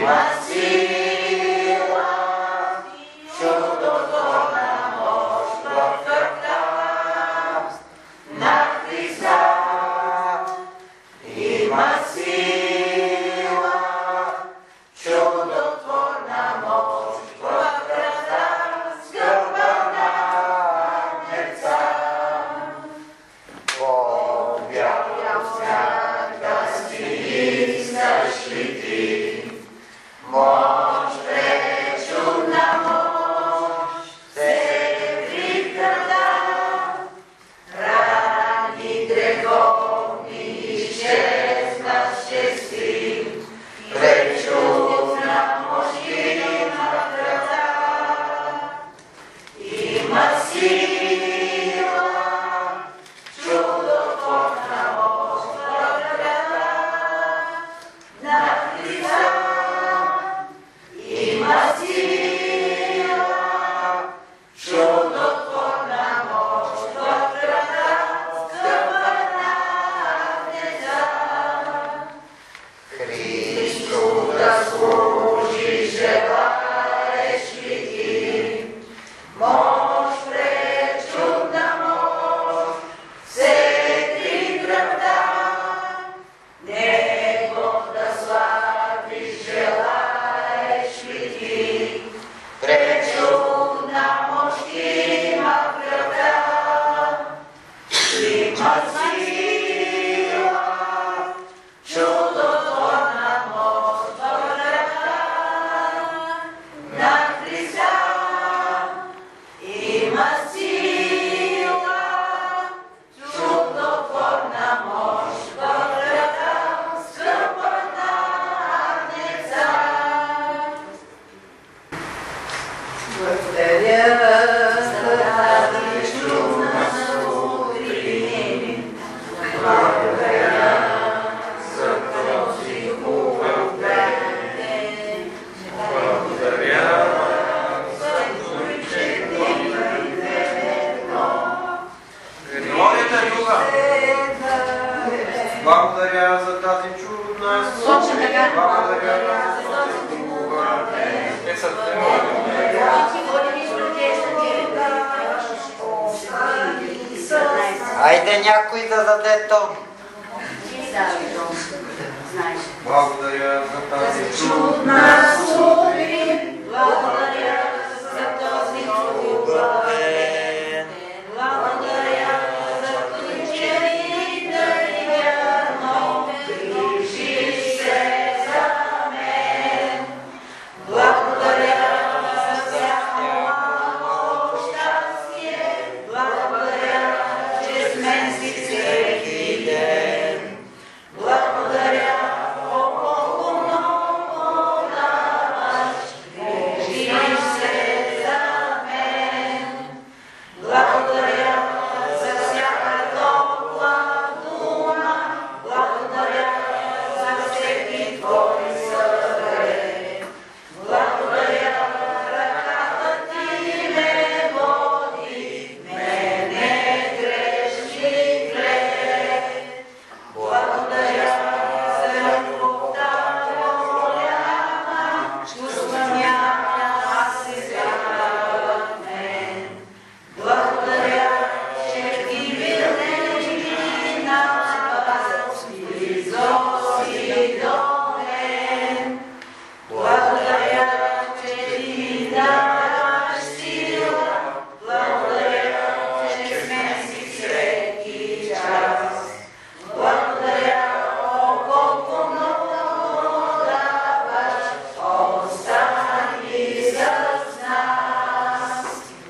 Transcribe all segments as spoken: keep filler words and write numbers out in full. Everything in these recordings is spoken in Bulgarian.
Благодаря за тази чудна служба. Благодаря за този хубав Айде някой да даде тон. Благодаря за тази чудна сутрин. Благодаря за този хубав ден. Благодаря за ключи да вярно грижиш се за мен. Благодаря за всяко малко щастие. Благодаря, че с мен си всеки ден. Благодаря, колко много даваш, грижиш се за мен. Благодаря за всяка топла дума, благодаря за всеки твой съвет. Благодаря, ръката ти ме води, мене грешник глед. Благодаря за любовта голяма, чувства няма сега в мен. Благодаря, че ти винаги напас близо си до мен. Благодаря, че ти ми даваш сила. Благодаря, че с мен си всеки час. Благодаря, о, колко много даваш, остани с нас.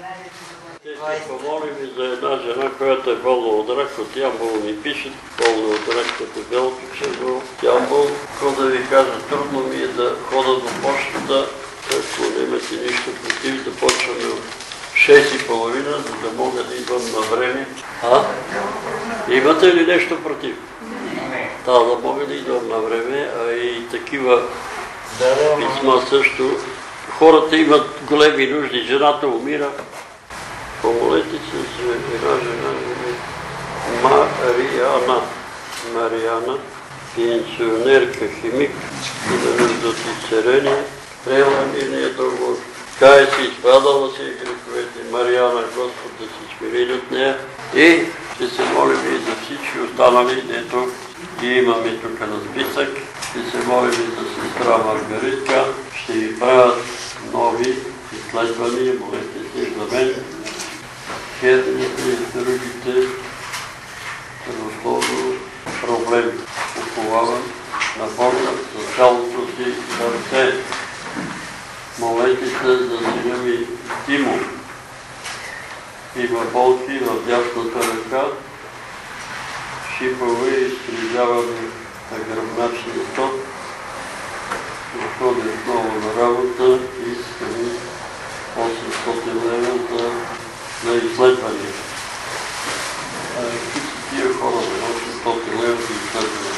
Ще помолим и за една жена, която е болна от рак, от Ямбол ми пишат, болна от рак като Белчичево. Ямбол, какво да ви кажа, трудно ми е да хода до почтата, ако нямате нищо против, да почваме от шест и половина, за да мога да идвам на време. А? Имате ли нещо против? Не. Да, да мога да идвам на време, а и такива писма също. Хората имат големи нужди, жената умира. Помолете се за една жена, Мариана. Мариана. пенсионерка, химик, и да нуждат изцеление, приела мирния договор, кае се, изпадала се греховете, Мариана, Господ да се смири от нея и ще се молим и за всички останали, дето ги имаме тук на списък, ще се молим и за сестра Маргаритка, ще ги правят нови изследвания, молете се за мен, херните и другите, здравословно проблеми. Уповавам на Бога за цялото си сърце. Молете се за сина ми Тимо. Има болки в дясната ръка, шипове и изтрижаване на гръбначния стop. Заходи отново на работа и искаме осемстотин лева за на изследване. Какви са тия хора за осемстотин лева за изследване?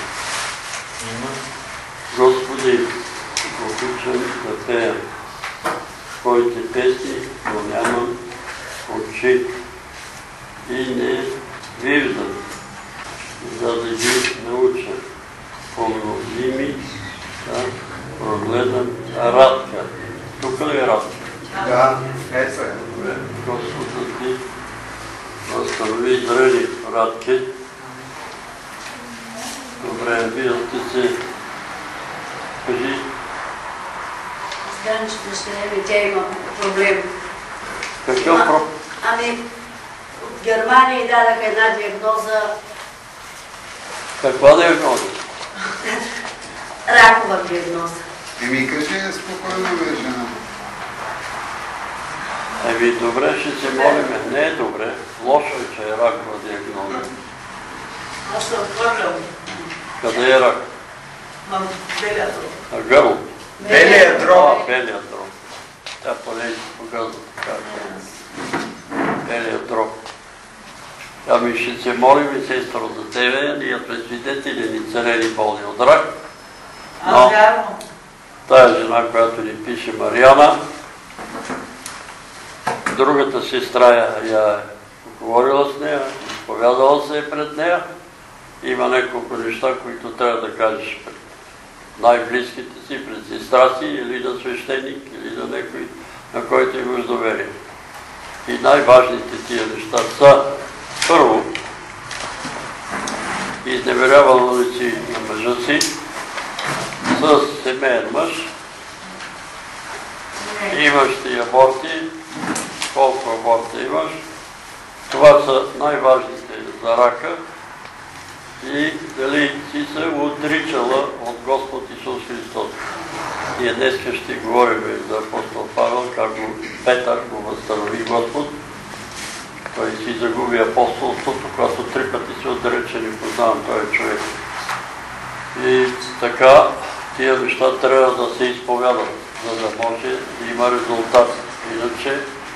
Господи, обичам да пея своите песни, но нямам очи и не виждам, за да ги науча. Помози ми да прогледам Радка. Тук ли е Радка? Да, ето е. Добре, Господ да ти възстанови зрели Радки. Добре, вие сте се... Кажи. Скажем, че дъщеря ми, тя има проблем. Какъв проблем? Ами, от Германия й дадаха една диагноза. Каква диагноза? Ракова диагноза. Еми, кажи спокойно, бе, жена. Еми, добре, ще се молиме. Не е добре. Лошо е, че е ракова диагноза. Аз се отхвърлям. Къде е рак? На белия дроб. На гърло. Белия дроб. А, белия дроб. Тя поне си показва така. Белия дроб. Ами ще се молим и сестро за тебе. Ние сме свидетели ни царели болни от рак. Аз вярвам. Тая жена, която ни пише Мариана, другата сестра я е говорила с нея, изповядала се пред нея. Има няколко неща, които трябва да кажеш пред най-близките си, пред сестра си или на свещеник, или на някой, на който имаш доверие. И най-важните тия неща са: първо, изневерявала ли си на мъжа си с семейен мъж, имаш ли аборти, колко аборта имаш. Това са най-важните за рака. И дали си се отричала от Господ Исус Христос. Ние днеска ще говорим за апостол Павел, как го Петър го възстанови Господ. Той си загуби апостолството, когато три пъти се отрече, не познавам този човек. И така, тия неща трябва да се изповядат, за да може да има резултат. Иначе,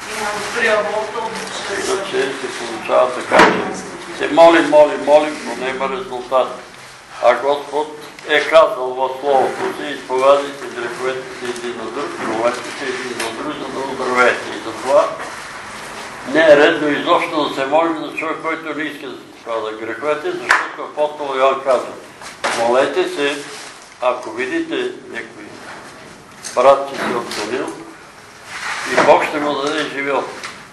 иначе се получава така, че се молим, молим, молим, но няма резултат. А Господ е казал в Словото си: изповядайте греховете си един на друг, молете се един на друг, за да оздравеете. И затова не е редно изобщо да се молим за човек, който не иска да се изповяда греховете, защото апостол Йоан казва: молете се, ако видите някой брат, че се отклонил, и Бог ще му даде живот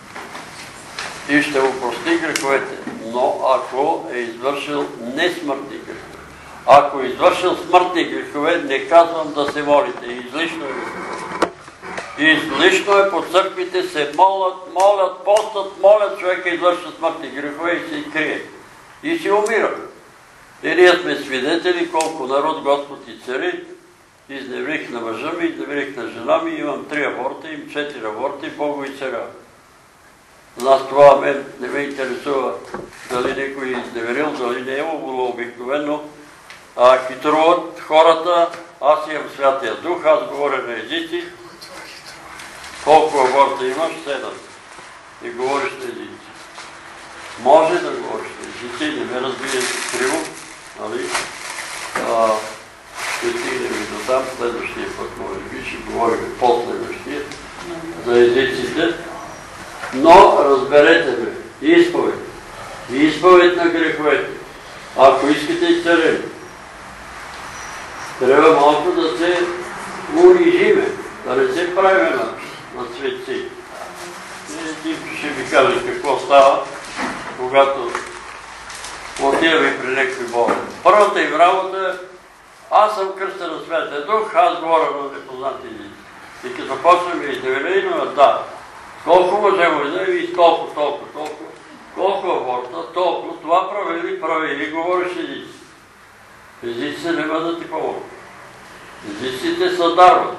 и ще му прости греховете. Но ако е извършил несмъртни грехове, ако е извършил смъртни грехове, не казвам да се молите. Излишно е. Излишно е, по църквите се молят, молят, постат, молят, човека извършва смъртни грехове и се крие. И си умира. И ние сме свидетели колко народ Господ и цари. Изневрих на мъжа ми, изневрих на жена ми, имам три аборта, им четири аборта, Богу и царя. Нас това мен не ме интересува дали някой е изневерил, дали не е било обикновено. А хитруват хората: аз имам Святия Дух, аз говоря на езици. Колко аборта имаш? Седем. И говориш на езици. Може да говориш на езици, не ме разбирате криво, нали? Ще стигнем и до там, следващия път, може би, ще говорим по-следващия за езиците. Но разберете ме, изповед, изповед на греховете. Ако искате изцеление, Трябва малко да се унижиме, да не се правиме на, на светци. Димчо ще ви каже какво става, когато отиваме при някакви болни. Първата им работа е: аз съм кръстен на Светия Дух, аз говоря на непознати езици. И като почнем и девелина, да. Колко можем да и толкова, толкова, толкова. Колко аборта, толкова. Това правили, правили, говориш езици. Езиците не бъдат ти помогнат. Езиците са дарба.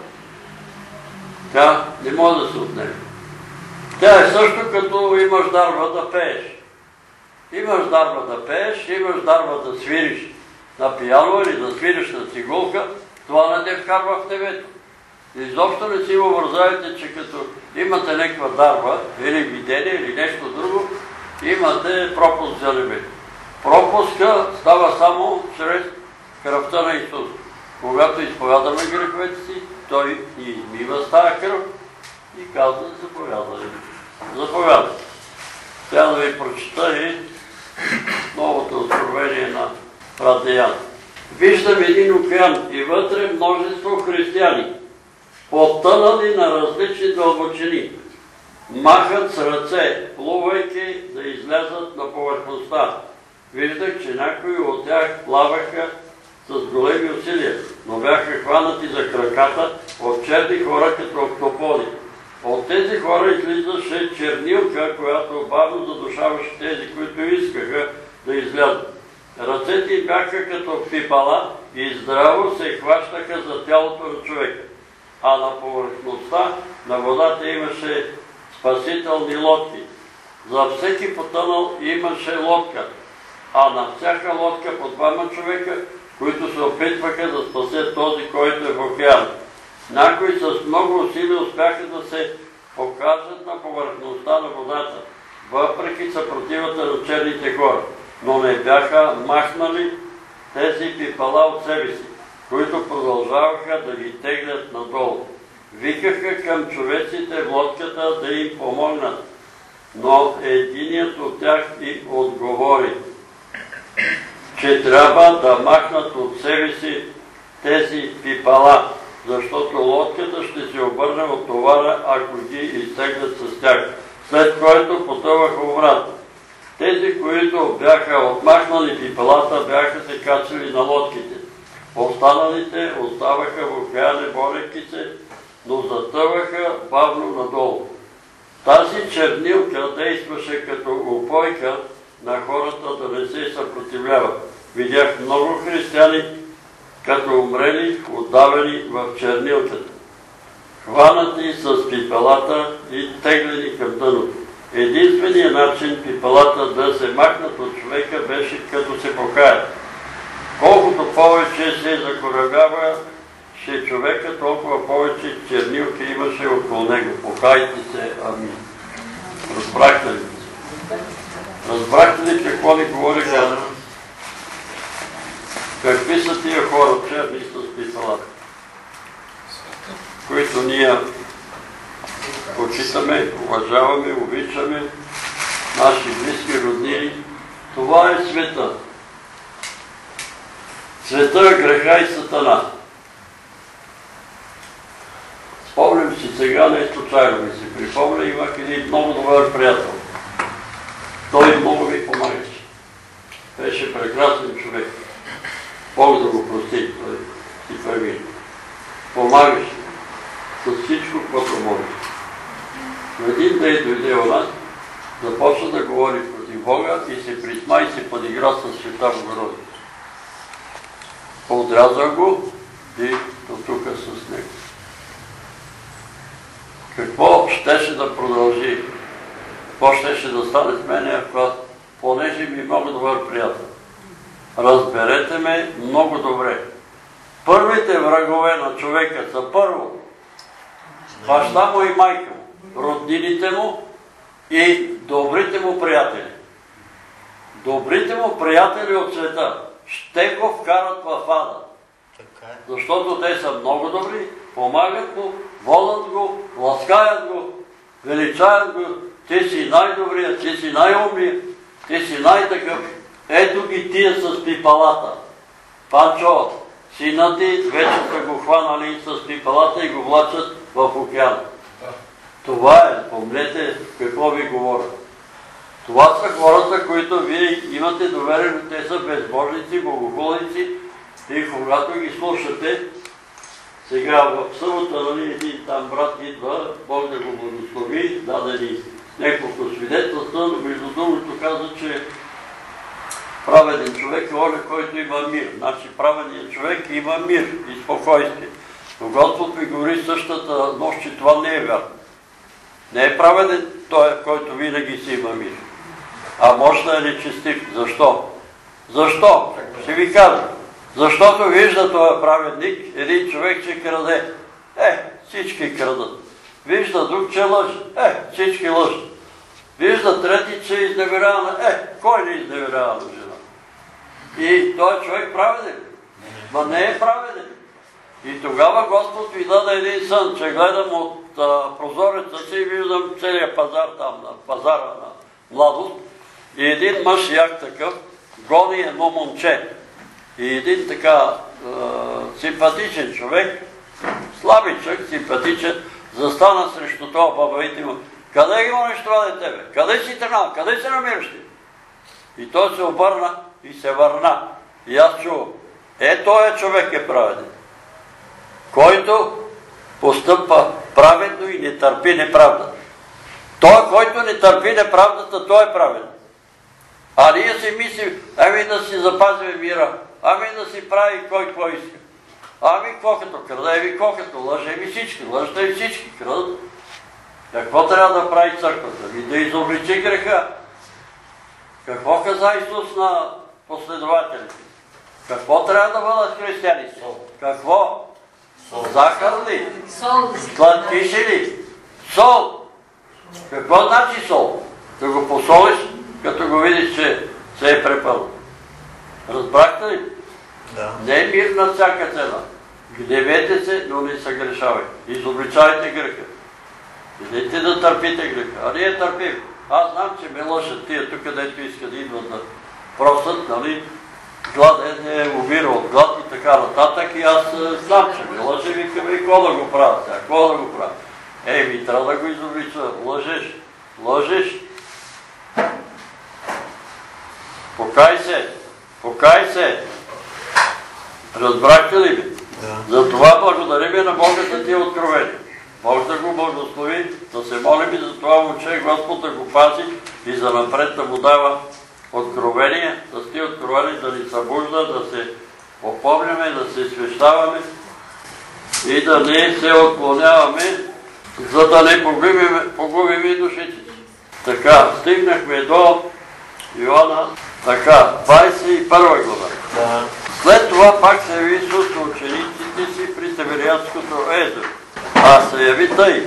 Тя не може да се отнеме. Тя е също като имаш дарба да пееш. Имаш дарба да пееш, имаш дарба да свириш на пияно или да свириш на цигулка, това не те вкарва в небето. Изобщо не си въобразявайте, че като имате някаква дарба, или видение, или нещо друго, имате пропуск за небето. Пропуска става само чрез кръвта на Исус. Когато изповядаме греховете си, Той ни измива с тая кръв и казва: заповядай. Заповядай. Тя да ви прочита и новото откровение на брат Деян. Виждам един океан и вътре множество християни, потънали на различни дълбочини. Махат с ръце, плувайки да излязат на повърхността. Виждах, че някои от тях плаваха с големи усилия, но бяха хванати за краката от черни хора като октоподи. От тези хора излизаше чернилка, която бавно задушаваше тези, които искаха да излязат. Ръцете им бяха като пипала и здраво се хващаха за тялото на човека. А на повърхността на водата имаше спасителни лодки. За всеки потънал имаше лодка, а на всяка лодка по двама човека, които се опитваха да спасят този, който е в океан. Някои с много усилия успяха да се покажат на повърхността на водата, въпреки съпротивата на черните хора, но не бяха махнали тези пипала от себе си, които продължаваха да ги теглят надолу. Викаха към човеците в лодката да им помогнат, но единият от тях и отговори, че трябва да махнат от себе си тези пипала, защото лодката ще се обърне от товара, ако ги изтеглят с тях, след което потъваха обратно. Тези, които бяха отмахнали пипалата, бяха се качили на лодките. Останалите оставаха в океане, борейки се, но затъваха бавно надолу. Тази чернилка действаше като упойка на хората да не се съпротивляват. Видях много християни като умрели, отдавени в чернилката, хванати с пипалата и теглени към дъното. Единственият начин пипалата да се махнат от човека беше като се покаят. Колкото повече се закорабяваше човека, толкова повече чернилки имаше около него. Покайте се, амин. Разбрахте ли? Разбрахте ли какво ни говори Господ? Какви са тия хора, черни с пипалата, които ние почитаме, уважаваме, обичаме, наши близки роднини? Това е света. Света, греха и сатана. Спомням си сега, не случайно ми се припомня, имах един много добър приятел. Той много ми помагаше. Беше прекрасен човек. Бог да го прости, той си премина. Помагаше с всичко, което може. Един ден дойде у нас, започна да говори против Бога и се присма и се подигра с Света Богородица. Отрязах го и дотука с него. Какво щеше да продължи? Какво щеше да стане с мене, ако понеже ми много добър приятел? Разберете ме много добре. Първите врагове на човека са първо баща му и майка му, роднините му и добрите му приятели. Добрите му приятели от света ще го вкарат в ада. Защото те са много добри, помагат му, водят го, ласкаят го, величаят го. Ти си най-добрият, ти си най-умният, ти си най-такъв. Ето ги тия с пипалата. Панчо, сина ти, вече са го хванали с пипалата и го влачат в океана. Това е, помнете какво ви говоря. Това са хората, които вие имате доверено, те са безбожници, богохулници и когато ги слушате, сега в събота, нали, един там брат идва, Бог да го благослови, даде ни няколко свидетелства, но между другото каза, че праведен човек е оня, който има мир. Значи праведният човек има мир и спокойствие. Но Господ ми говори същата нощ, че това не е вярно. Не е праведен той, който винаги си има мир. А може да е нечестив. Защо? Защо? Ще ви кажа. Защото вижда този праведник, един човек, че краде. Е, всички крадат. Вижда друг, че лъже. Е, всички лъжат. Вижда трети, че изневерява. Е, кой не изневерява на жена? И той човек праведен. Ма не е праведен. И тогава Господ ви даде един сън, че гледам от а, прозореца си и виждам целият пазар там, на пазара на младост. И един мъж як такъв гони едно момче. И един така а, симпатичен човек, слабичък, симпатичен, застана срещу това бабаите му. Къде ги гониш това дете, бе? Къде си тръгнал? Къде се намираш ти? И той се обърна и се върна. И аз чувам. Е, този човек е праведен, който постъпва праведно и не търпи неправдата. Той, който не търпи неправдата, той е праведен. А ние си мислим, ами да си запазим мира, ами да си прави кой кой иска. Ами какво като краде, ами какво като лъже, ами всички лъжат, и всички крадат. Какво трябва да прави църквата? Ами да изобличи греха. Какво каза Исус на последователите? Какво трябва да бъдат християните? Какво? Захар ли? Сладкиши ли? Сол. Какво значи сол? Да го посолиш, като го видиш, че се е препълнил. Разбрахте ли? Да. Не е мир на всяка цена. Гневете се, но не съгрешавайте. Изобличавайте греха. Идете да търпите греха. А ние търпим. Аз знам, че ме лъжат тия тук, дето искат да идват да просят, нали? Гладен е умира от глад и така нататък. И аз знам, че ме лъже, викаме и какво да го правя сега, какво да го правя. Ей, ми трябва да го изоблича. Лъжеш, лъжеш. Покай се, покай се. Разбрахте ли ми? Да. Затова благодарим на Бога за тия откровения. Бог да го благослови, да се молим и за това момче, Господ да го пази и за напред да му дава откровения, с тия откровения да ни събужда, да се опомняме, да се свещаваме и да не се отклоняваме, за да не погубим и душите си. Така, стигнахме до Йоанна, така, двадесет и първа глава. Да. След това пак се яви Исус на учениците си при Тибериадското езеро. А се яви тъй.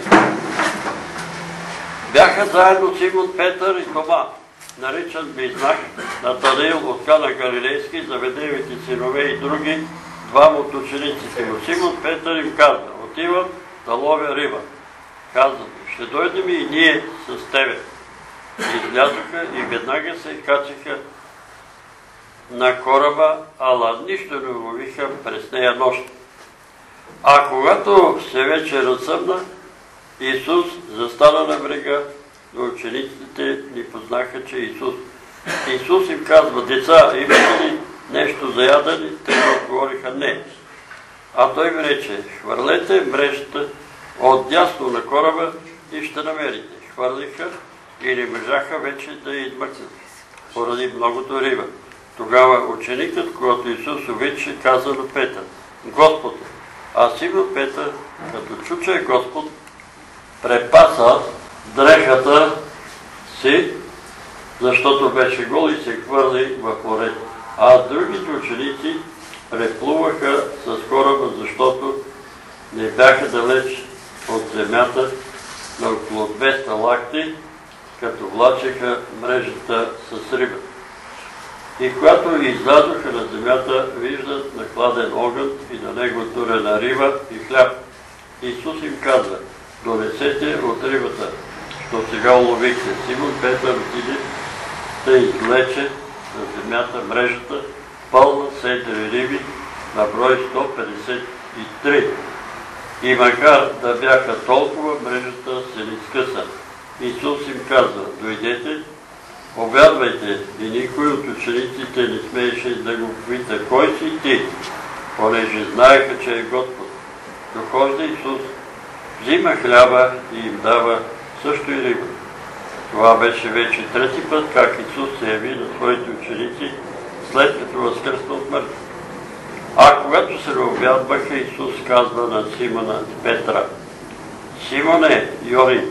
Бяха заедно Симон Петър и Тома, наричан Близнак, Натанаил от Кана Галилейски, Заведевите синове и други, двама от учениците му. Симон Петър им каза, отивам да ловя риба. Казвам, ще дойдем и ние с тебе. Излязоха и веднага се качиха на кораба, ала нищо не уловиха през нея нощ. А когато се вече разсъмна, Исус застана на брега, но учениците ни познаха, че Исус. Исус им казва, деца, имате ли нещо за ядене? Те му отговориха не. А той им рече, хвърлете мрежата отдясно на кораба и ще намерите. Хвърлиха и не можаха вече да я измъкнат, поради многото риба. Тогава ученикът, когато Исус увече, каза на Петър, Господ, а Симон Петър, като чу, че е Господ, препаса дрехата си, защото беше гол и се хвърли в морето. А другите ученици преплуваха с кораба, защото не бяха далеч от земята на около двеста лакти, като влачеха мрежата с риба. И когато излязоха на земята, виждат накладен огън и на него турена риба и хляб. Исус им казва, донесете от рибата, що сега уловихте. Симон Петър отиде да извлече на земята мрежата, пълна с едри риби, на брой сто петдесет и три. И макар да бяха толкова, мрежата се не скъса. Исус им казва: дойдете, повярвайте. И никой от учениците не смееше да го попита: кой си ти? Понеже знаеха, че е Господ. Дохожда Исус, взима хляба и им дава също и риба. Това беше вече трети път, как Исус се яви на своите ученици, след като възкръсна от мъртви. А когато се обядваха, Исус казва на Симона Петра: Симоне, Йони,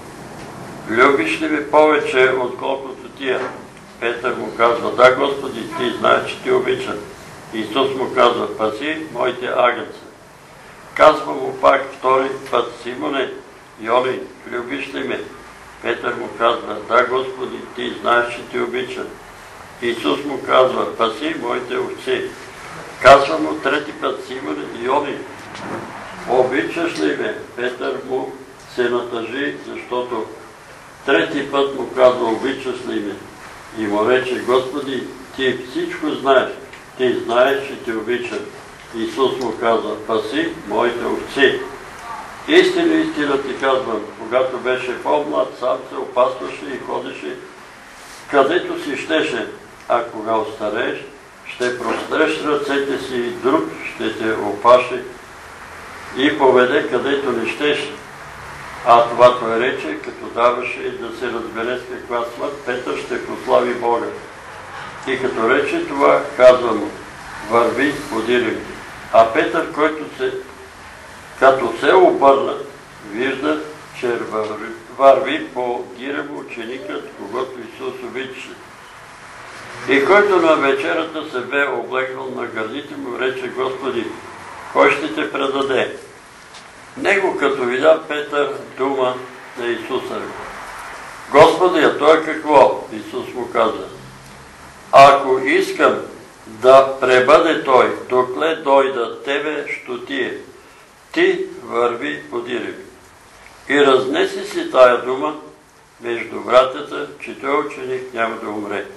любиш ли ме повече, отколкото тия? Петър му казва: да, Господи, ти знаеш, че ти обичам. Исус му казва: пази моите агънца. Казва му пак втори път: Симоне, Йони, любиш ли ме? Петър му казва: да, Господи, ти знаеш, че ти обичам. Исус му казва: паси моите овци. Казва му трети път: Симоне, Йони, обичаш ли ме? Петър му се натъжи, защото трети път му казва: обичаш ли ме? И му рече: Господи, ти всичко знаеш, ти знаеш, че ти обичам. Исус му казва: паси моите овци. Истина, истина ти казвам, когато беше по-млад, сам се опасваше и ходеше където си щеше, а кога остарееш, ще простреш ръцете си и друг ще те опаше и поведе където не щеш. А това той рече, като даваше да се разбере с каква смърт Петър ще прослави Бога. И като рече това, казва му: върви, подири. А Петър, който се, като се обърна, вижда, че върви, върви по гирево ученикът, когато Исус обичаше. И който на вечерата се бе облегнал на гърдите му, рече: Господи, кой ще те предаде? Него като видя Петър дума на Исуса: Господи, а той какво? Исус му каза: ако искам да пребъде той, докле дойда тебе, що ти е, ти върви, подири ми. И разнеси си тая дума между братята, че той ученик няма да умре.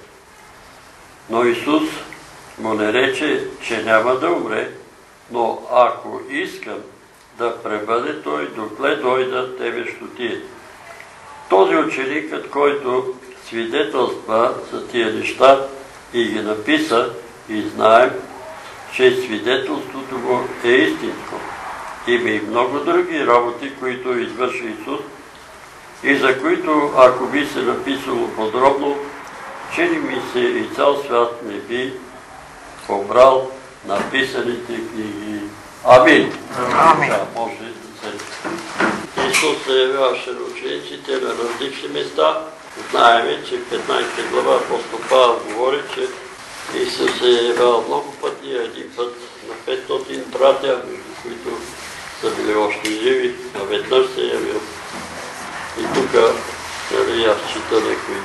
Но Исус му не рече, че няма да умре, но ако искам да пребъде той, докле дойда тебе, що ти е. Този ученикът, който свидетелства за тия неща и ги написа, и знаем, че свидетелството му е истинско. Има и много други работи, които извърши Исус и за които, ако би се написало подробно, че ли ми се и цял свят не би побрал написаните книги. Амин. Амин. Да, може да се... Исус се явяваше на учениците на различни места. Знаеме, че в петнадесета глава апостол Павел говори, че Исус се е явявал много пъти, един път на петстотин братя, между които са били още живи, а веднъж се е явил. И тук, нали, аз чета някои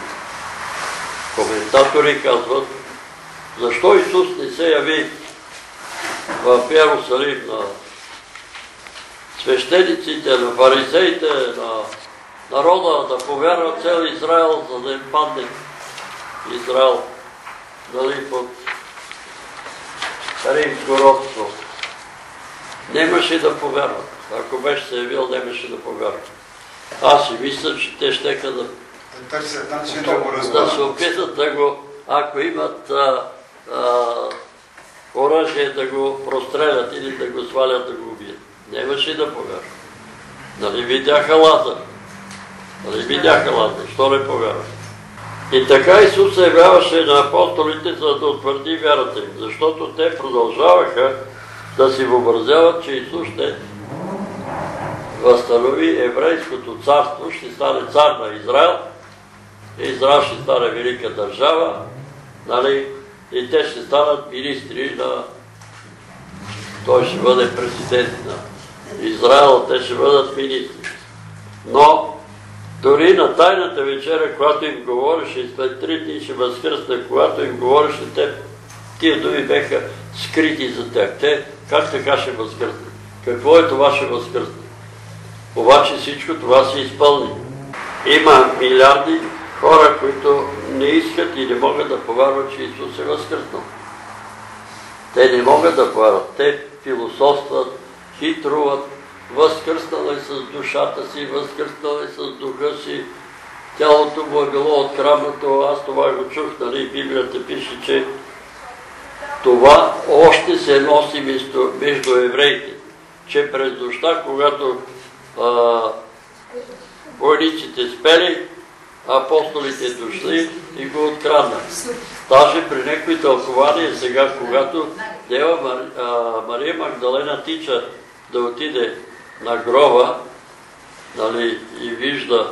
коментатори казват: защо Исус не се яви в Йерусалим на свещениците, на фарисеите, на народа, да повярва цел Израел, за да им падне Израел, дали под римско робство. Нямаше да повярват. Ако беше се явил, нямаше да повярват. Аз си мисля, че те щеха да, да се опитат да го, ако имат а, а, оръжие, да го прострелят или да го свалят, да го убият. Нямаше да повярват. Нали видяха Лазар? Нали видяха Лазар? Що не повярват? И така Исус се явяваше на апостолите, за да утвърди вярата им, защото те продължаваха да си въобразяват, че Исус ще възстанови еврейското царство, ще стане цар на Израел, Израел ще стане велика държава, нали, и те ще станат министри на... Той ще бъде президент на Израел, те ще бъдат министри. Но дори на тайната вечеря, когато им говореше, и след три дни ще възкръсне, когато им говореше, те, тия думи беха скрити за тях. Те как така ще възкръсне? Какво е това ще възкръсне? Обаче всичко това се изпълни. Има милиарди хора, които не искат и не могат да повярват, че Исус е възкръснал. Те не могат да повярват. Те философстват, хитруват, възкръснали с душата си, възкръснали с духа си. Тялото му е било откраднато. Аз това го чух, нали, Библията пише, че това още се носи между, между евреите. Че през нощта, когато а, войниците спели, апостолите дошли и го откраднали. Даже при някои тълкования сега, когато Дева Мари, а, Мария Магдалена тича да отиде на гроба, нали, и вижда,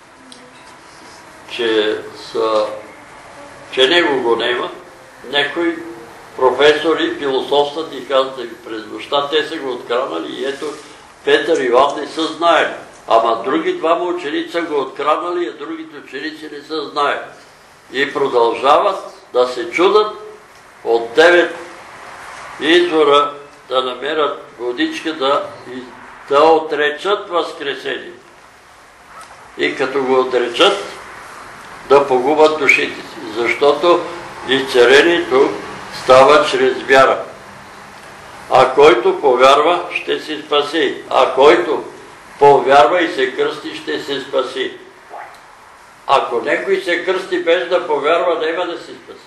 че, са, че него го нема, някои професори философстват и казват, през нощта те са го откраднали и ето Петър и Йоан не са знаели. Ама други двама ученици са го откраднали, а другите ученици не са знаели. И продължават да се чудат от девет извора да намерят водичка, да, да отречат възкресение. И като го отречат, да погубят душите си. Защото изцелението става чрез вяра. А който повярва, ще се спаси. А който повярва и се кръсти, ще се спаси. Ако някой се кръсти без да повярва, няма да се спаси.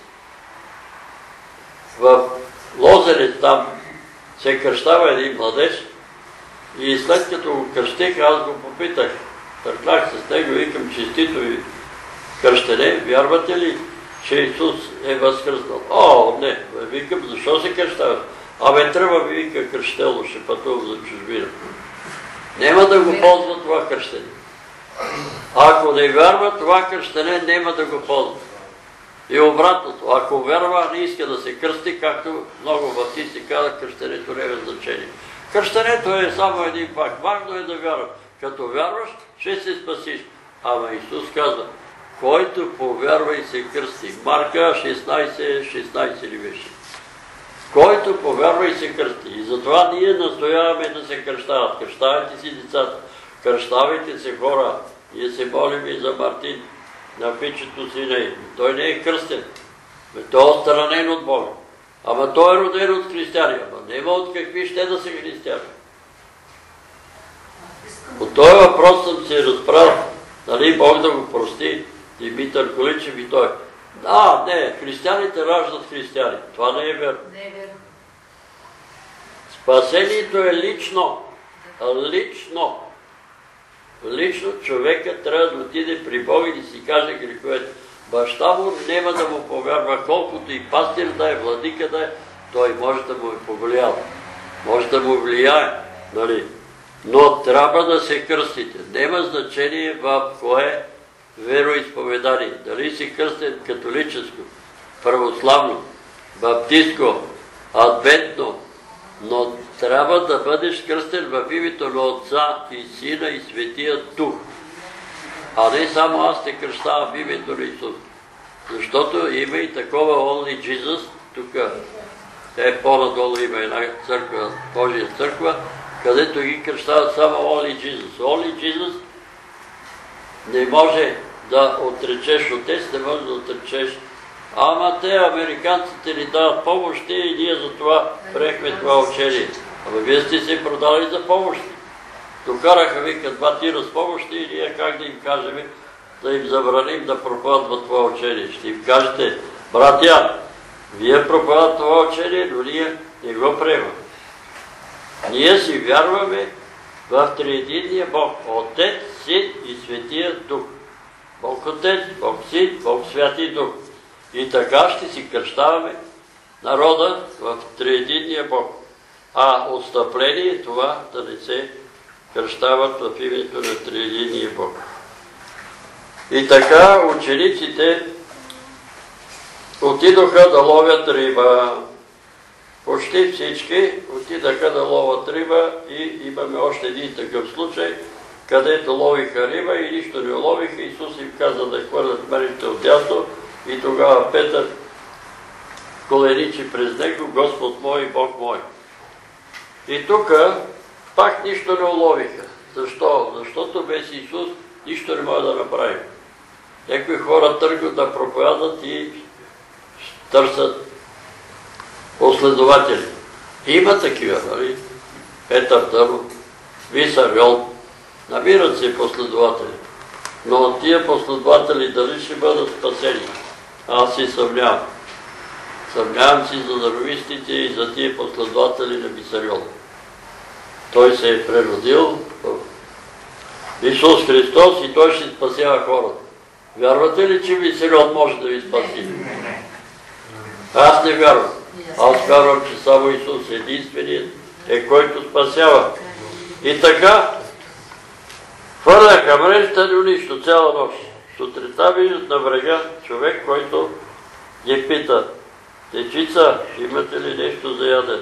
В Лозенец там се кръщава един младеж и след като го кръщих, аз го попитах. Търклях с него и викам, честито ви кръщене, вярвате ли, че Исус е възкръснал? О, не, викам, защо се кръщава? Абе, трябва ми, вика, кръщело, ще пътувам за чужбина. Няма да го ползва това кръщене. Ако не вярва, това кръщене няма да го ползва. И обратното, ако вярва, не иска да се кръсти, както много баптисти казват, кръщенето не е значение. Кръщенето е само един факт. Важно е да вярваш. Като вярваш, ще се спасиш. Ама Исус казва, който повярва и се кръсти. Марка шестнайсет шестнайсет ли беше? Който повярва и се кръсти. И затова ние настояваме да се кръщават. Кръщавайте си децата. Кръщавайте се хора. Ние се молим и за Мартин, на пичето си не. Той не е кръстен. Той е отстранен от Бога. Ама той е роден от християни. Ама няма от какви ще да са християни. По този въпрос съм се разправил. Нали Бог да го прости, Димитър Количев и той. Да, не, християните раждат християни. Това не е верно. Не е верно. Спасението е лично. Лично. Лично човека трябва да отиде при Бога и да си каже греховете. Баща му няма да му повярва, колкото и пастир да е, владика да е, той може да му е повлиял. Може да му влияе, нали? Но трябва да се кръстите. Няма значение в кое вероизповедание. Дали си кръстен католическо, православно, баптистко, адвентно, но трябва да бъдеш кръстен в името на Отца и Сина и Светия Дух. А не само аз те кръщавам в името на Исус. Защото има и такова Only Jesus, тук е по-надолу има една църква, Божия църква, където ги кръщават само Only Jesus. Only Jesus не може да отречеш Отец, не може да отречеш. Ама те, американците ни дават помощи и ние за това приехме това учение. Ама вие сте се продали за помощи. Докараха вика два тира с помощи и ние как да им кажем, да им забраним да проповядват това учение. Ще им кажете, братя, вие проповядват това учение, но ние не го приемаме. Ние си вярваме в триединния Бог, Отец, Син и Светия Дух. Бог Отец, Бог Син, Бог Святи Дух. И така ще си кръщаваме народа в триединния Бог. А отстъпление е това да не се кръщават в името на триединния Бог. И така учениците отидоха да ловят риба. Почти всички отидаха да ловят риба и имаме още един такъв случай, където ловиха риба и нищо не ловиха. Исус им каза да хвърлят мрежите отдясно и тогава Петър коленичи през него, Господ мой, Бог мой. И тук пак нищо не уловиха. Защо? Защото без Исус нищо не може да направим. Някои хора тръгват да проповядат и търсят последователи. Има такива, нали? Петър Търнов, Висарион, намират се последователи. Но тия последователи дали ще бъдат спасени? Аз си съмнявам. Съмнявам си за даровистите и за тия последователи на Висарион. Той се е преродил в Исус Христос и Той ще спасява хората. Вярвате ли, че Висарион може да ви спаси? Аз не вярвам. Аз вярвам, че само Исус единственият е, който спасява. И така, хвърляха мрежата до нищо цяла нощ. Сутринта виждат на брега човек, който ги пита: дечица, имате ли нещо за ядене?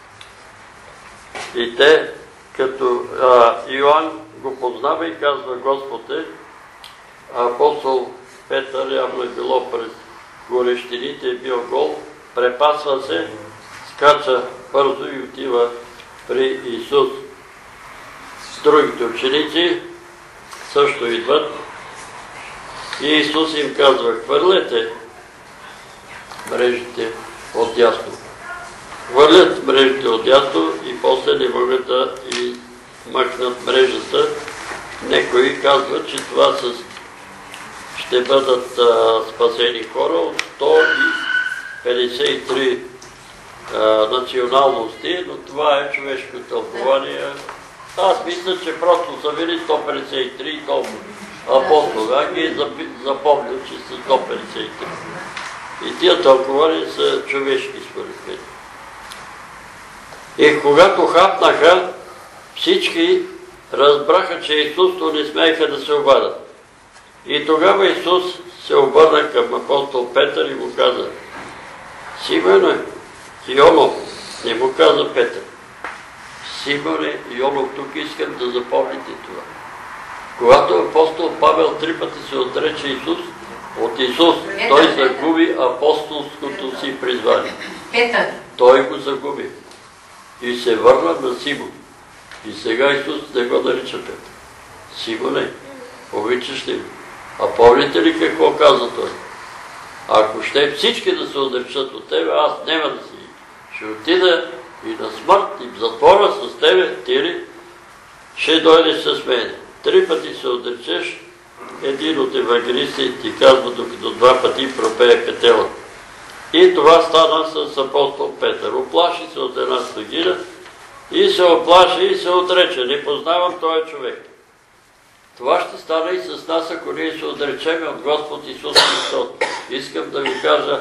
И те, като Йоан го познава и казва: Господ е, апостол Петър явно е било през горещините, е бил гол, препасва се, скача бързо и отива при Исус. Другите ученици също идват и Исус им казва: хвърлете мрежите от дясно. Хвърлят мрежите от дясно и после не могат да измъкнат мрежата. Некои казват, че това с... ще бъдат а, спасени хора от сто петдесет и три а, националности, но това е човешко тълкование. Аз мисля, че просто са били сто петдесет и три и толкова апостоли. А ги запомнят, че са сто петдесет и три. И тия тълкования са човешки според мен. И когато хапнаха, всички разбраха, че Исус, но не смееха да се обадят. И тогава Исус се обърна към апостол Петър и му каза: Симоне, Йонов, не му каза Петър. Симоне, Йонов, тук искам да запомните това. Когато апостол Павел три пъти се отрече Исус, от Исус, той загуби апостолското си призвание. Той го загуби. И се върна на Симон. И сега Исус не го нарича Петър. Симоне, обичаш ли ми? А помните ли какво каза той? Ако ще всички да се отречат от тебе, аз няма да си. Ще отида и на смърт, и в затвора с тебе, ти ли ще дойдеш с мен. Три пъти се отречеш, един от евангелистите ти казва, докато два пъти пропее петела. И това стана с апостол Петър. Оплаши се от една стъгина и се оплаши и се отрече. Не познавам този човек. Това ще стане и с нас, ако ние се отречеме от Господ Исус Христос. Искам да ви кажа,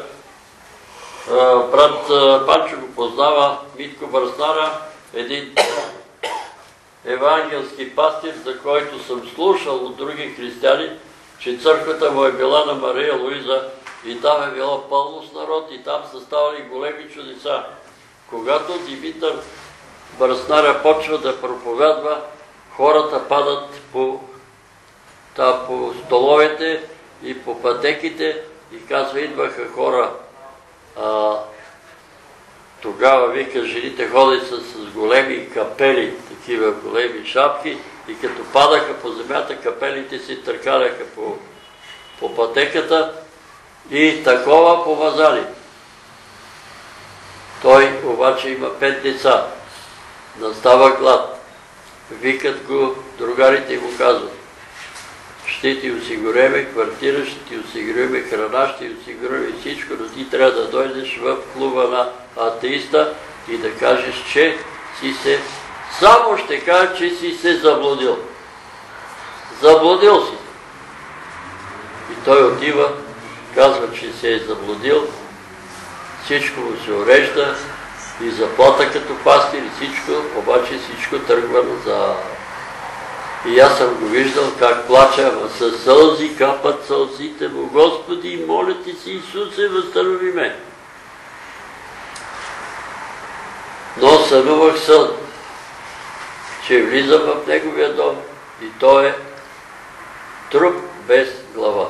брат Панчо го познава, Митко Бръснара, един евангелски пастир, за който съм слушал от други християни, че църквата му е била на Мария Луиза и там е било пълно с народ и там са ставали големи чудеса. Когато Димитър Бръснара почва да проповядва, хората падат по, та, по столовете и по пътеките и казва, идваха хора. А, тогава, вика, жените ходят с, с големи капели, такива големи шапки и като падаха по земята, капелите си търкаляха по, по пътеката и такова помазали. Той обаче има пет деца. Настава глад. Викат го, другарите му казват, ще ти осигуреме квартира, ще ти осигуреме храна, ще ти осигуреме всичко, но ти трябва да дойдеш в клуба на атеиста и да кажеш, че си се... Само ще кажа, че си се заблудил. Заблудил си. И той отива, казва, че се е заблудил, всичко му се урежда и заплата като пастир и всичко, обаче всичко тръгва назад. И аз съм го виждал как плача, ама със сълзи капат сълзите му. Господи, моля ти си, Исусе, възстанови ме. Но сънувах сън, че влизам в неговия дом и той е труп без глава.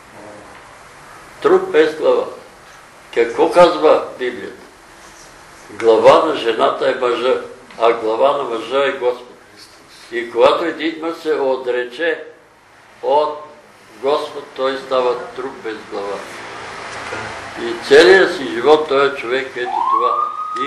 Труп без глава. Какво казва Библията? Глава на жената е мъжа, а глава на мъжа е Господ. И когато един мъж се отрече от Господ, той става труп без глава. И целият си живот този човек, ето това. И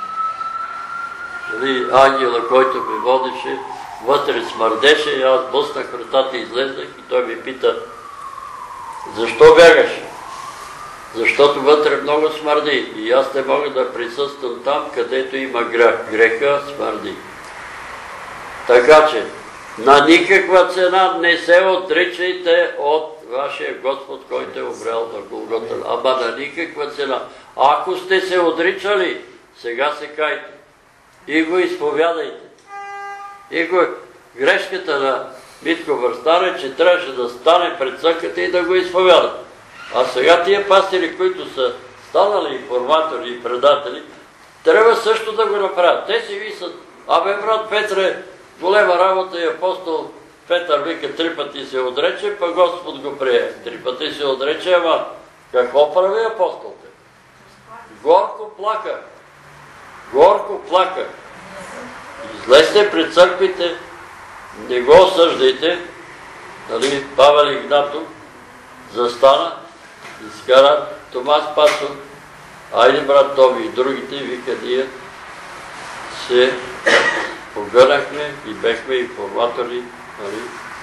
нали, ангела, който ме водеше, вътре смърдеше, и аз блъснах вратата и излезнах и той ми пита, защо бягаш? Защото вътре много смърди и аз не мога да присъствам там, където има грех. Греха смърди. Така че, на никаква цена не се отричайте от вашия Господ, който е умрял на Голгота. Ама на никаква цена. Ако сте се отричали, сега се кайте. И го изповядайте. И го... Грешката на Митко Върстан е, че трябваше да стане пред църквата и да го изповядат. А сега тия пастири, които са станали информатори и предатели, трябва също да го направят. Те си висат, абе брат Петре, голема работа и апостол Петър вика три пъти се отрече, па Господ го прие. Три пъти се отрече, ама какво прави апостол Петър? Горко плака. Горко плака. Излезте пред църквите, не го осъждайте. Нали, Павел Игнатов застана, изкара Томас Пасов, айде брат Томи и другите, вика, ние се погърнахме и бехме информатори. Нали.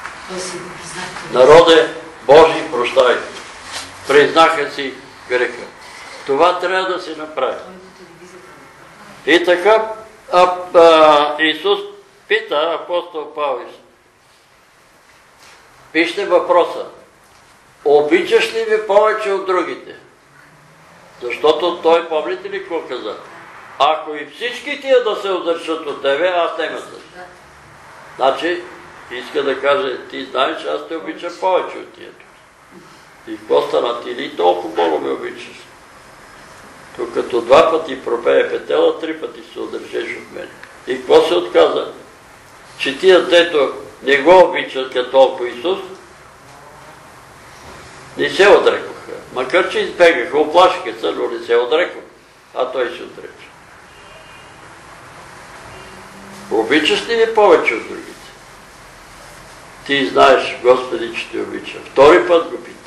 Народе Божий, прощавайте. Признаха си греха. Това трябва да се направи. И така а, а, Исус пита апостол Павел, пишете въпроса, обичаш ли ви повече от другите? Защото той, помните ли какво каза? Ако и всички тия да се отречат от тебе, аз няма да. Значи, иска да каже, ти знаеш, аз те обичам повече от тия. И какво стана? Ти ли толкова много ме обичаш? Тук като два пъти пропее петела, три пъти се отречеш от мен. И какво се отказа? Че тия, дето не го обичат като толкова Исус, не се отрекоха. Макар че избегаха, оплашиха се, но не се отрекоха. А той се отрече. Обичаш ли ми повече от другите? Ти знаеш, Господи, че те обича. Втори път го пита.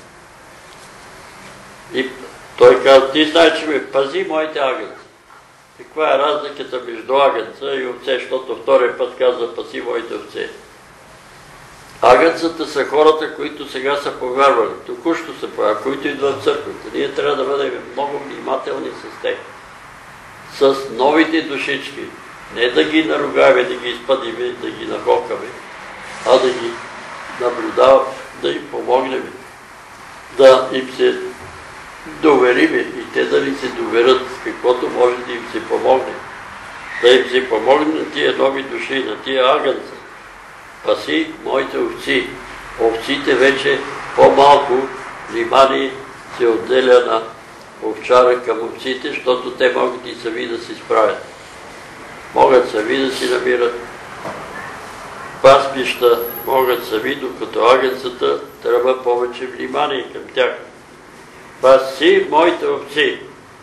И той каза, ти знаеш, че ме пази моите агънци. Каква е разликата между агънца и овце, защото втория път каза, пази моите овце. Агънцата са хората, които сега са повярвали. Току-що са повярвали, които идват в църквата. Ние трябва да бъдем много внимателни с тях. С новите душички. Не да ги наругаваме, да ги изпъдиме, да ги нахокаме, а да ги наблюдаваме, да им помогнем. Да им се довериме и те да ни се доверят каквото може да им се помогне. Да им се помогне на тия нови души, на тия агънца. Паси моите овци. Овците вече по-малко внимание се отделя на овчара към овците, защото те могат и сами да се справят. Могат сами да си намират паспища, могат сами, докато агънцата трябва повече внимание към тях. Паси моите овци.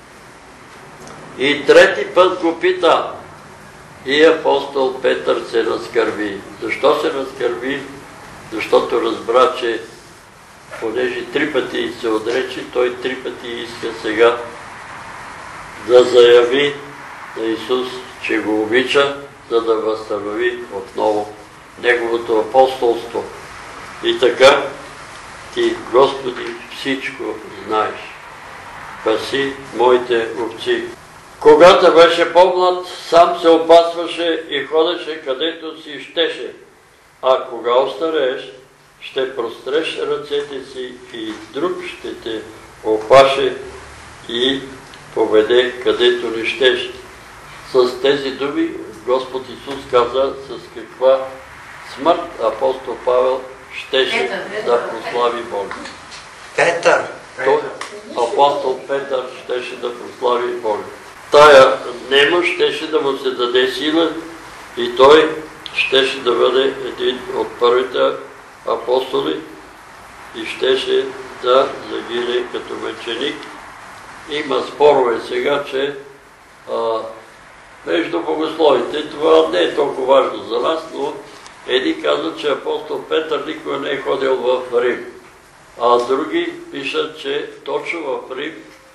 И трети път го пита. И апостол Петър се разкърви. Защо се разкърви? Защото разбра, че понеже три пъти се отрече, той три пъти иска сега да заяви на Исус, че го обича, за да възстанови отново неговото апостолство. И така, ти, Господи, всичко знаеш. Паси моите овци. Когато беше по-млад, сам се опасваше и ходеше където си щеше. А кога остарееш, ще простреш ръцете си и друг ще те опаше и поведе където не щеш. С тези думи Господ Исус каза с каква смърт апостол Павел щеше да прослави Бога. Петър. Той, апостол Петър, щеше да прослави Бога. Тая немощ щеше да му се даде сила и той щеше да бъде един от първите апостоли и щеше да загине като мъченик. Има спорове сега, че а, между богословите това не е толкова важно за нас, но едни казват, че апостол Петър никога не е ходил в Рим, а други пишат, че точно в Рим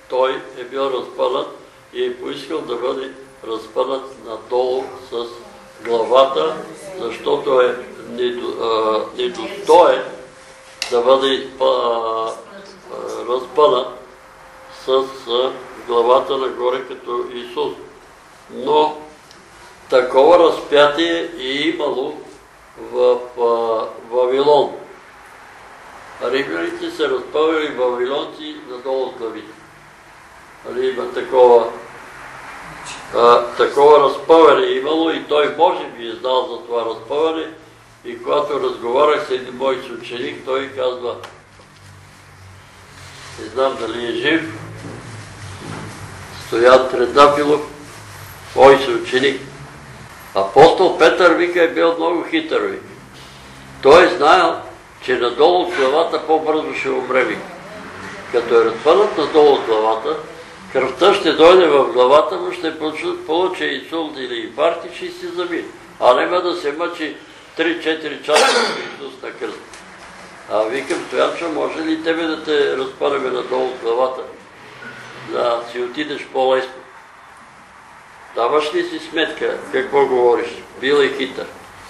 той е бил разпънат и е поискал да бъде разпънат надолу с главата, защото е недостоен да бъде разпънат с главата нагоре като Исус. Но такова разпятие е имало в Вавилон. Римляните се разпъвали вавилонци надолу с главите. Има такова, а, такова разпъване имало и той може би е знал за това разпъване и когато разговарях с един мой ученик, той казва, не знам дали е жив, Стоян Трендафилов, мой съученик. Апостол Петър, вика, е бил много хитър, вика. Той е знаел, че надолу от главата по-бързо ще умре, вика. Като е разпънат надолу от главата, кръвта ще дойде в главата му, ще получи инсулт или инфаркт и ще се замине. А няма да се мъчи три-четири часа Исус на кръст. А викам, Стоянчо, може ли тебе да те разпънеме надолу от главата? Да си отидеш по-лесно. Даваш ли си сметка какво говориш? Бил е хитър.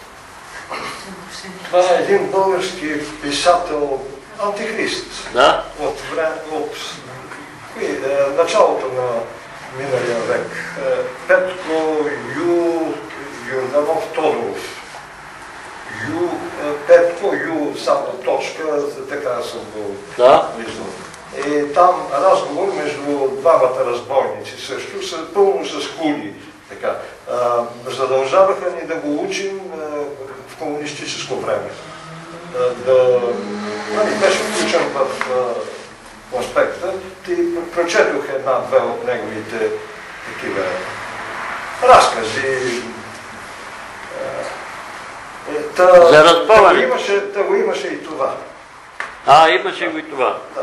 Това е един български писател, антихрист. Да? От, от е, началото на миналия век. Петко Ю Юрданов Тодоров. Ю, Петко Ю, само точка, така съм го да? виждал. И там разговор между двамата разбойници също, са пълно с хули. Така. А, задължаваха ни да го учим а, в комунистическо време. А, да, нали, беше включен в а, конспекта и прочетох една-две от неговите такива разкази. А, та, за разпъване. Да, имаше, да го имаше и това. А, имаше го и това. Да.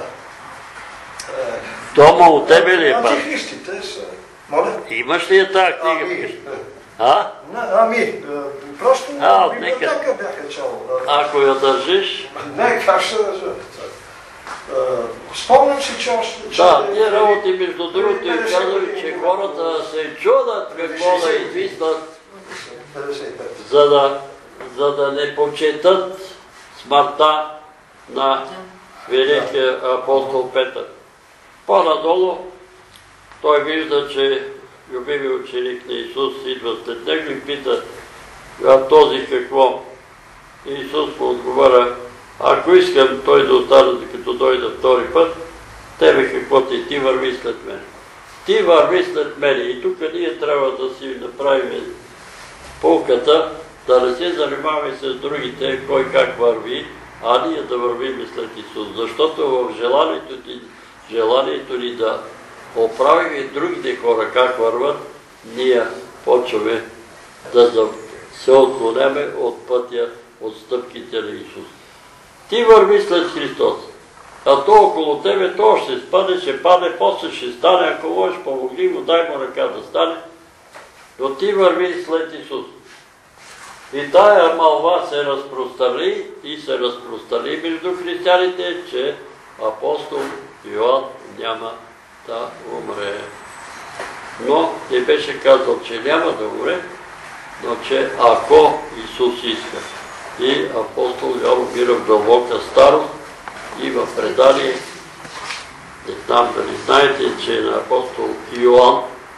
Дома от тебе ли е пак? Антихристите са... Моля? Имаш ли е тази книга? Ами, а? Ами, просто а, библиотека бяха чел. Ако я държиш? Не, как ще държа? Спомням си, че още... Да, ние работи между другото и казваме, че хората се чудат какво да извиснат, за да, за да не почетат смъртта на великия апостол Петър. По-надолу той вижда, че любими ученик на Исус идва след него и пита, а този какво? Исус му отговаря, ако искам той да остане, докато дойда втори път, тебе какво ти, ти върви след мен. Ти върви след мен. И тук ние трябва да си направим полката, да не се занимаваме с другите, кой как върви, а ние да вървим след Исус. Защото в желанието ти желанието ни да оправим и другите хора как върват, ние почваме да се отклонеме от пътя, от стъпките на Исус. Ти върви след Христос, а то около тебе, то ще спане, ще падне, после ще стане, ако можеш, помогни му, дай му ръка да стане, но ти върви след Исус. И тая мълва се разпространи и се разпространи между християните, че апостол Йоан няма да умре. Но не беше казал, че няма да умре, но че ако Исус иска. И апостол Йоан умира в дълбока старост и в предание, не знам дали знаете, че на апостол Йоан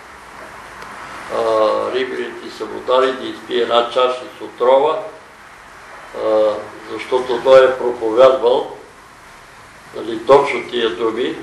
римляните са му дали да изпие една чаша с отрова, защото той е проповядвал нали, точно тия думи,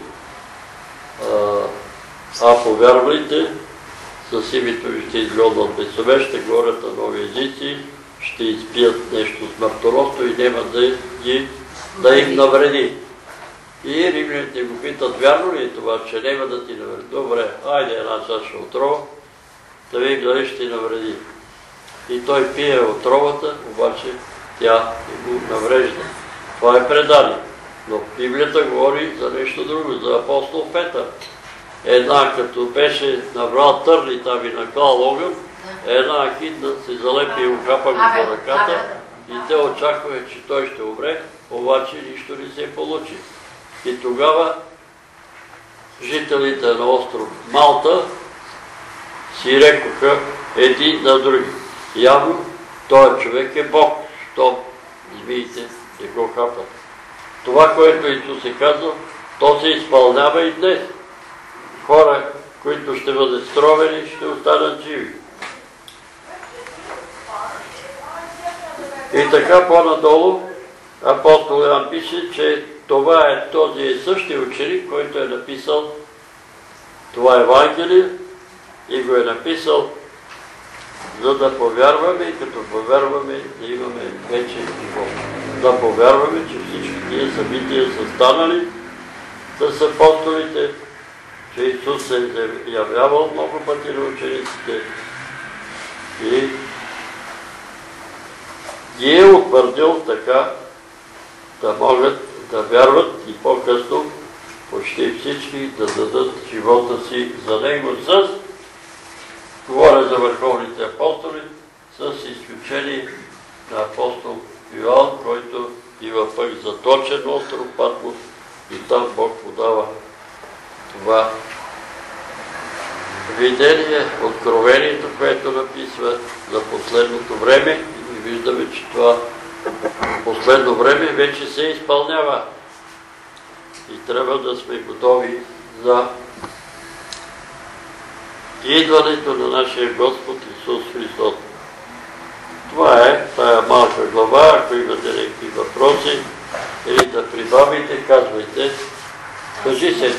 а повярвайте, с името ви ще изгодват бесове, ще говорят на нови езици, ще изпият нещо смъртоносно и няма да, ги, да им навреди. И римляните го питат, вярно ли е това, че няма да ти навреди? Добре, айде една чаша отрова, да видим дали ще ти навреди. И той пие отровата, обаче тя го наврежда. Това е предание. Но Библията говори за нещо друго, за апостол Петър. Една като беше набрал търли там и наклал огън, една хитна се залепи и ухапа го по ръката и те очакваха, че той ще умре, обаче нищо не се получи. И тогава жителите на остров Малта си рекоха един на други. Явно този човек е Бог, щом змиите не го хапат. Това, което Исус е казал, то се изпълнява и днес. Хора, които ще бъдат стровени, ще останат живи. И така по-надолу апостол Йоан пише, че това е този същия ученик, който е написал това Евангелие и го е написал, за да повярваме и като повярваме да имаме вечен живот. Да повярваме, че всички тия събития са станали с апостолите, че Исус се е явявал много пъти на учениците и ги е утвърдил така да могат да вярват и по-късно почти всички да дадат живота си за Него с, говоря за върховните апостоли, с изключение на апостол Йоан, който бива пък заточен остров Патмос и там Бог подава това видение, откровението, което написва за последното време и виждаме, че това последно време вече се изпълнява и трябва да сме готови за идването на нашия Господ Исус Христос. Това е тая малка глава. Ако имате някакви въпроси или да прибавите, казвайте. Кажи се.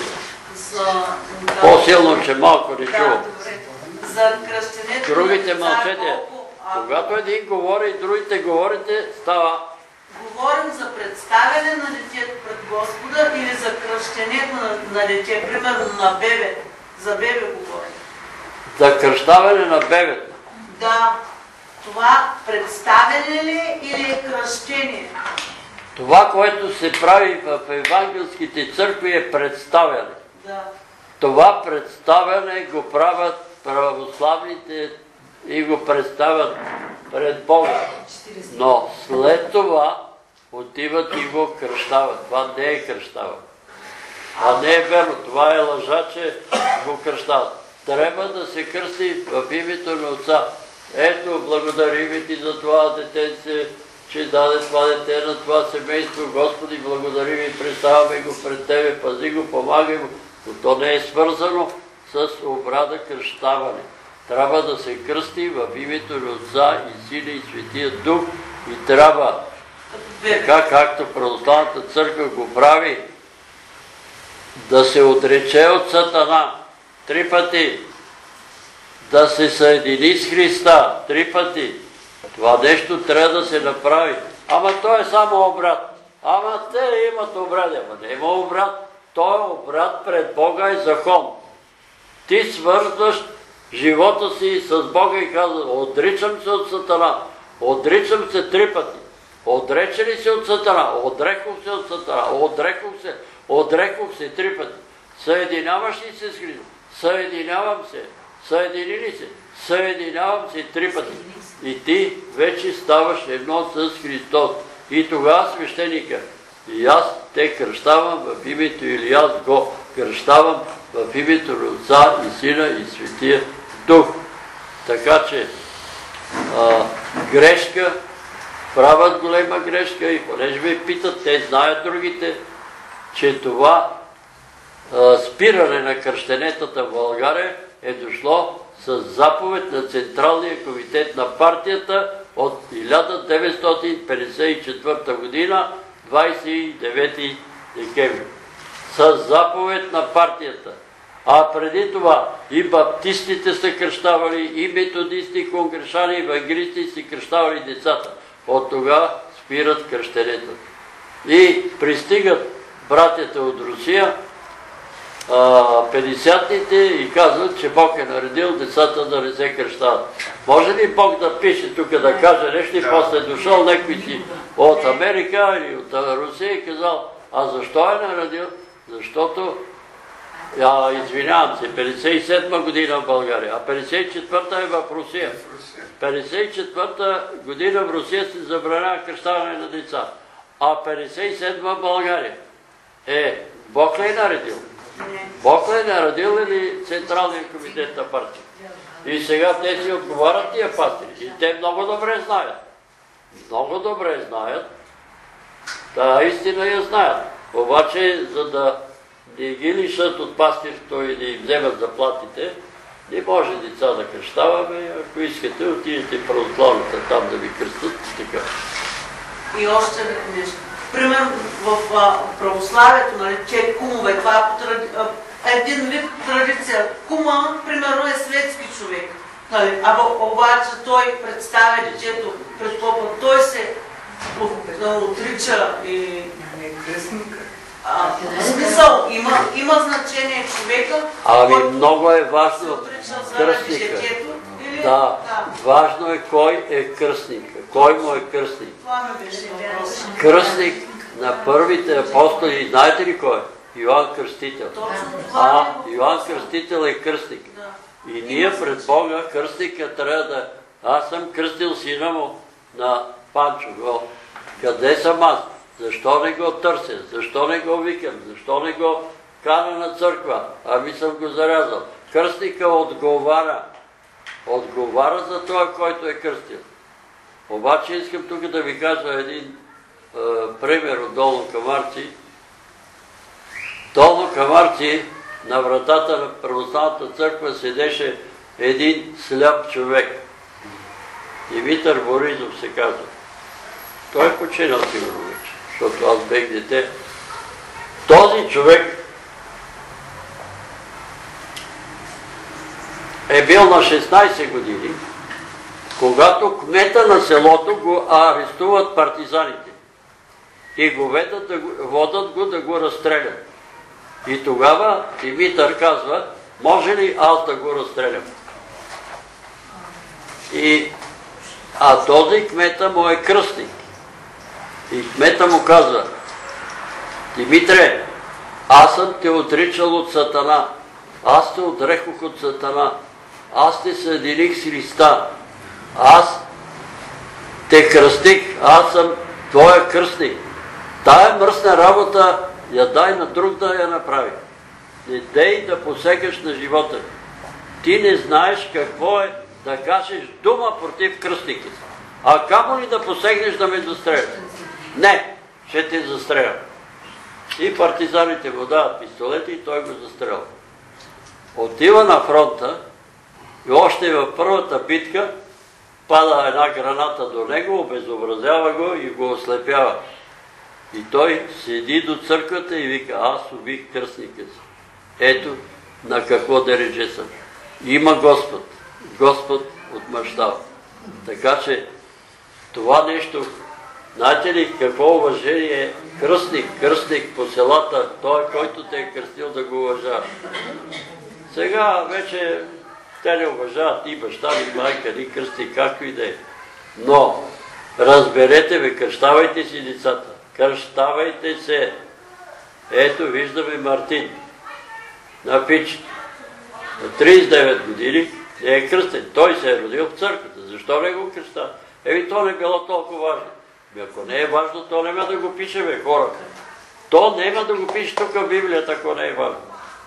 По-силно, че малко не чувам. За кръщенето. Другите мълчете. Когато един говори и другите говорите, става. Говорим за представяне на детето пред Господа или за кръщенето на, на дете, примерно на бебе. За бебе говорим. За кръщаване на бебето. Да. Това представяне ли или е кръщение? Това, което се прави в евангелските църкви е представяне. Да. Това представяне го правят православните и го представят пред Бога. Но след това отиват и го кръщават. Това не е кръщаване. А не е верно. Това е лъжа, че го кръщават. Трябва да се кръсти в името на Отца. Ето, благодарим ти за това детенце, че даде това дете на това семейство. Господи, благодарим и представяме го пред Тебе, пази го, помагай го. Но то не е свързано с обряда кръщаване. Трябва да се кръсти в името на Отца и Сина и Светия Дух и трябва, така както православната църква го прави, да се отрече от Сатана три пъти, да се съедини с Христа три пъти. Това нещо трябва да се направи. Ама то е само обряд. Ама те имат обряд. Ама не има обряд. То е обряд пред Бога и закон. Ти свързваш живота си с Бога и казваш, отричам се от Сатана. Отричам се три пъти. Отрече ли се от Сатана? Отрекох се от Сатана. Отрекох се. Отрекох се три пъти. Съединяваш ли се с Христа? Съединявам се. Съедини ли се? Съединявам се три пъти. И ти вече ставаш едно с Христос. И тогава свещеника. И аз те кръщавам в името, или аз го кръщавам в името на Отца и Сина и Светия Дух. Така че а, грешка, правят голема грешка и понеже ме питат, те знаят другите, че това а, спиране на кръщенетата в България е дошло с заповед на Централния комитет на партията от хиляда деветстотин петдесет и четвърта година, двадесет и девети декември. С заповед на партията. А преди това и баптистите са кръщавали, и методисти, и конгрешани, и евангелисти са кръщавали децата. От тогава спират кръщенето. И пристигат братята от Русия, петдесятните, и казват, че Бог е наредил децата да не се кръщават. Може ли Бог да пише тук, да каже нещо, и после е дошъл някой си от Америка или от Русия и казал, а защо е наредил? Защото, а, извинявам се, петдесет и седма година в България, а петдесет и четвърта е в Русия. петдесет и четвърта година в Русия се забранява кръщаване на деца, а петдесет и седма в България. Е, Бог ли е наредил? Бог ли е наредил или Централния комитет на партия? И сега те си отговарят тия пастири. И те много добре знаят. Много добре знаят. Та истина я знаят. Обаче, за да не ги лишат от пастирство и да им вземат заплатите, не може деца да кръщаваме. Ако искате, отидете в православната там да ви кръстат. Така. И още нещо. Примерно в а, православието, нали, че кумове, това е по тради... а, един вид традиция. Кума, примерно, е светски човек. Нали, а обаче той представя детето пред попа, той се от, да, отрича и... А, в смисъл, има, има значение човека, Ами който много е се важно отрича заради кръстника. детето. Или... Да, да, важно е кой е кръстника. Кой му е кръстник? това ми беше въпрос. Кръстник на първите апостоли, знаете ли кой е? Йоан Кръстител. Точно това А, ми е въпрос. Йоан Кръстител е кръстник. Да. И ние пред Бога, кръстника трябва да... Аз съм кръстил сина му на Панчо. Го. Къде съм аз? Защо не го търся? Защо не го викам? Защо не го кана на църква? Ами съм го зарязал. Кръстника отговаря. Отговаря за това, който е кръстил. Обаче искам тук да ви кажа един е, пример от Долно Камарци. Долно Камарци, на вратата на православната църква седеше един сляп човек. Димитър Боризов се казва. Той е починал сигурно вече, защото аз бех дете. Този човек е бил на шестнайсет години, когато кмета на селото го арестуват партизаните и го ведат, да го, водат го да го разстрелят. И тогава Димитър казва, може ли аз да го разстрелям? И, а този кмета му е кръстник. И кмета му казва, Димитре, аз съм те отричал от Сатана, аз те отрекох от Сатана, аз те съединих с Христа, аз те кръстих, аз съм твоя кръстник. Тая мръсна работа я дай на друг да я направи. Не дей да посегаш на живота. Ти не знаеш какво е да кажеш дума против кръстника. А камо ли да посегнеш да ме застреля? Не, ще те застреля. И партизаните му дават пистолети и той го застреля. Отива на фронта и още в първата битка пада една граната до него, обезобразява го и го ослепява. И той седи до църквата и вика, аз убих кръстника си. Ето на какво дередже съм. Има Господ. Господ отмъщава. Така че това нещо, знаете ли какво уважение е кръстник, кръстник по селата, той, който те е кръстил да го уважава. Сега вече те не уважават ни баща, ни майка, ни кръстник, както и да е. Но разберете бе, кръщавайте си децата. Кръщавайте се. Ето виждаме Мартин на пичето. На трийсет и девет години не е кръстен. Той се е родил в църквата. Защо не го кръща? Еми то не било толкова важно. Ако не е важно, то няма да го пише, бе, хора. То няма да го пише тук в Библията, ако не е важно.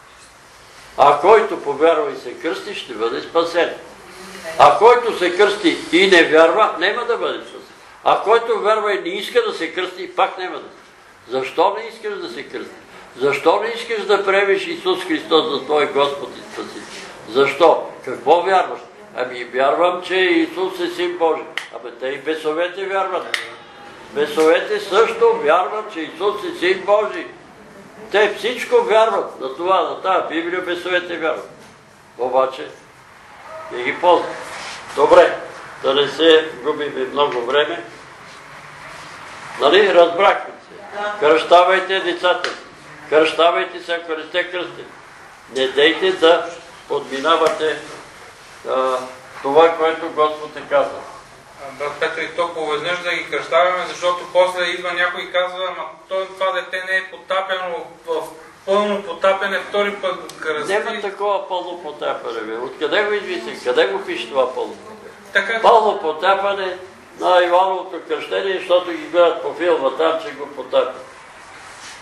А който повярва и се кръсти, ще бъде спасен. А който се кръсти и не вярва, няма да бъде спасен. А който вярва и не иска да се кръсти, пак няма да се. Защо не искаш да се кръсти? Защо не искаш да приемеш Исус Христос за твой Господ и Спасител? Защо? Какво вярваш? Ами вярвам, че Исус е Син Божий. Абе те и бесовете вярват. Бесовете също вярват, че Исус е Син Божий. Те всичко вярват на това, на тази Библия бесовете вярват. Обаче не ги ползват. Добре, да не се губиме много време. Нали, разбрахме се. Кръщавайте децата си. Кръщавайте се, ако не сте кръстени. Не дейте да подминавате а, това, което Господ е казал. Брат Петър, и толкова веднъж да ги кръщаваме, защото после идва някой и казва, ама това дете не е потапено в пълно потапене, втори път го кръсти. Няма такова пълно потапяне, бе. Откъде го измисли? Къде го пише това пълно потапяне? Така... Пълно потапяне на Ивановото кръщение, защото ги гледат по филма там, че го потапят.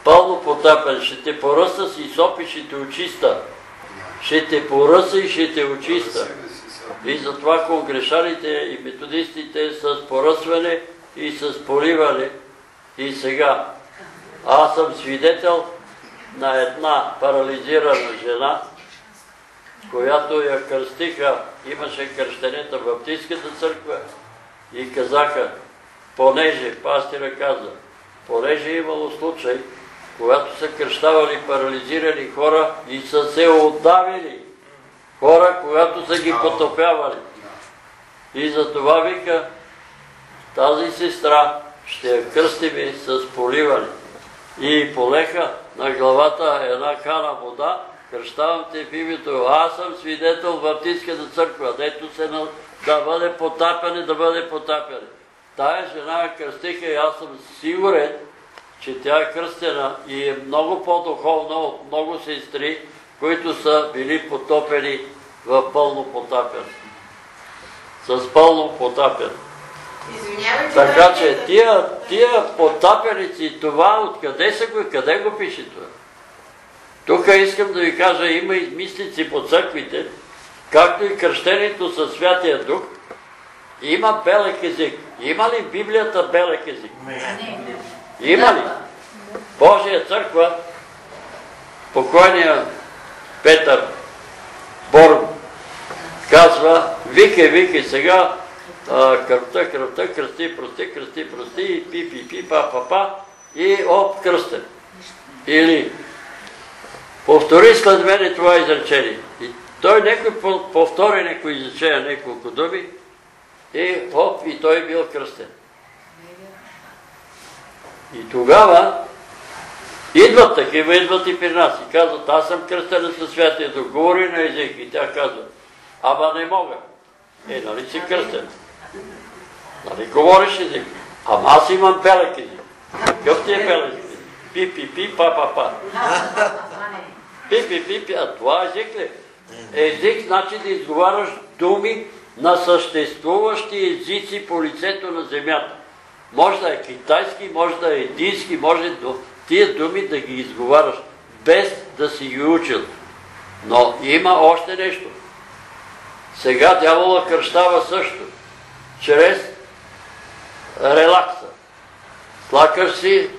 пълно потапен, ще те поръса с изоп и ще те очиста. Ще те поръса и ще те очиста. И затова конгрешалите и методистите с поръсване и с поливане. И сега, аз съм свидетел на една парализирана жена, която я кръстиха, имаше кръщенета в Баптистската църква и казаха, понеже, пастира каза, понеже имало случай, когато са кръщавали парализирани хора и са се отдавили хора, когато са ги потопявали. И за това вика, тази сестра ще я кръстим с поливане. И полеха на главата една кана вода, кръщавам те в името, аз съм свидетел в Баптистската църква, дето се на... да бъде потапяне, да бъде потапяне. Тая жена кръстиха и аз съм сигурен, че тя е кръстена и е много по-духовна от много сестри, които са били потопени в пълно потапяне. С пълно потапяне. Извинявайте, така че тия, тия потапяници, това откъде са го и къде го пише това? Тук искам да ви кажа, има измислици по църквите, както и кръщението със Святия Дух, има белек език. Има ли Библията белек език? Има ли? Божия църква, покойния Петър Борн казва, викай, викай сега, кръвта, кръвта, кръсти, прости, кръсти, прости, и пи, пи, пи, па, па, па, и оп, кръстен. Или повтори след мене това изречение. И той некой повтори некои изречения, неколко думи, и оп, и той бил кръстен. И тогава идват такива, идват и при нас и казват, аз съм кръстена със Святия Дух, говори на език и тя казва, ама не мога. Е, нали си кръстен? Нали говориш език? Ама аз имам белек език. Какъв ти е белек език? Пи, пи, пи, па, па, па. Пи, пи, пи, пи, а това език ли? Език значи да изговаряш думи на съществуващи езици по лицето на земята. Може да е китайски, може да е индийски, може тия думи да ги изговаряш, без да си ги учил. Но има още нещо. Сега дявола кръщава също, чрез релакса. Слакаш си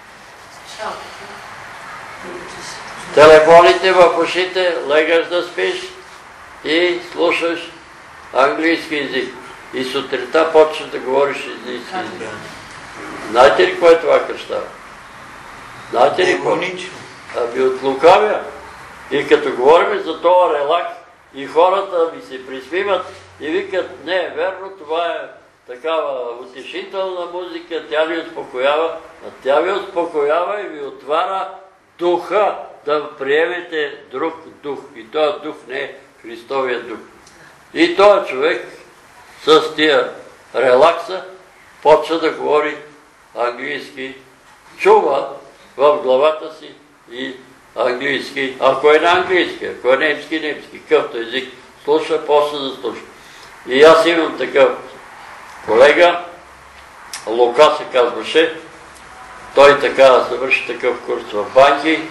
телефоните в ушите, легаш да спиш и слушаш английски език. И сутринта почнеш да говориш английски език. Знаете ли кое е това кръщава? Знаете ли кое? Ами от лукавия. И като говорим за това релакс, и хората ми се присвиват и викат, не е верно, това е такава утешителна музика, тя ви успокоява, а тя ви успокоява и ви отваря духа да приемете друг дух. И този дух не е Христовия дух. И този човек с тия релакса почва да говори английски, чува в главата си и английски, ако е на английски, ако е немски, немски, какъвто език, слуша, после да слуша. И аз имам такъв колега, Лука се казваше, той така завърши такъв курс в банки,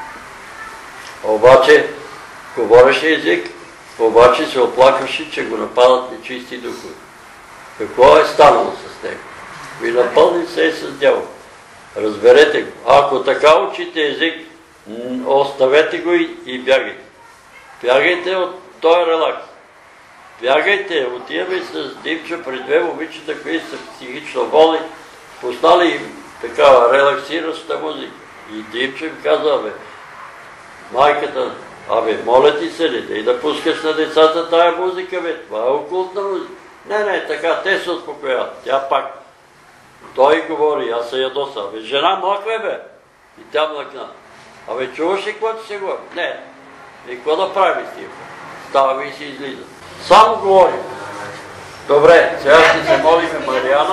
обаче говореше език, обаче се оплакваше, че го нападат нечисти духове. Какво е станало с него? Ви напълни се и с дявол. Разберете го. Ако така учите език, оставете го и, и бягайте. Бягайте от този релакс. Бягайте, отиваме с Димчо при две момичета, които са психично болни, пуснали им такава релаксираща музика. И Димчо им казва, бе, майката, абе, моля ти се ли, да и да пускаш на децата тая музика, бе, това е окултна музика. Не, не, така, те се успокояват. Тя пак. Той говори, аз се ядоса, бе, жена млъкве, бе. И тя млъкна. Абе, чуваш ли какво ти се говори? Не. И какво да правим с тия? Ставаме и си излиза. Само говорим. Добре, сега ще се молиме Мариана.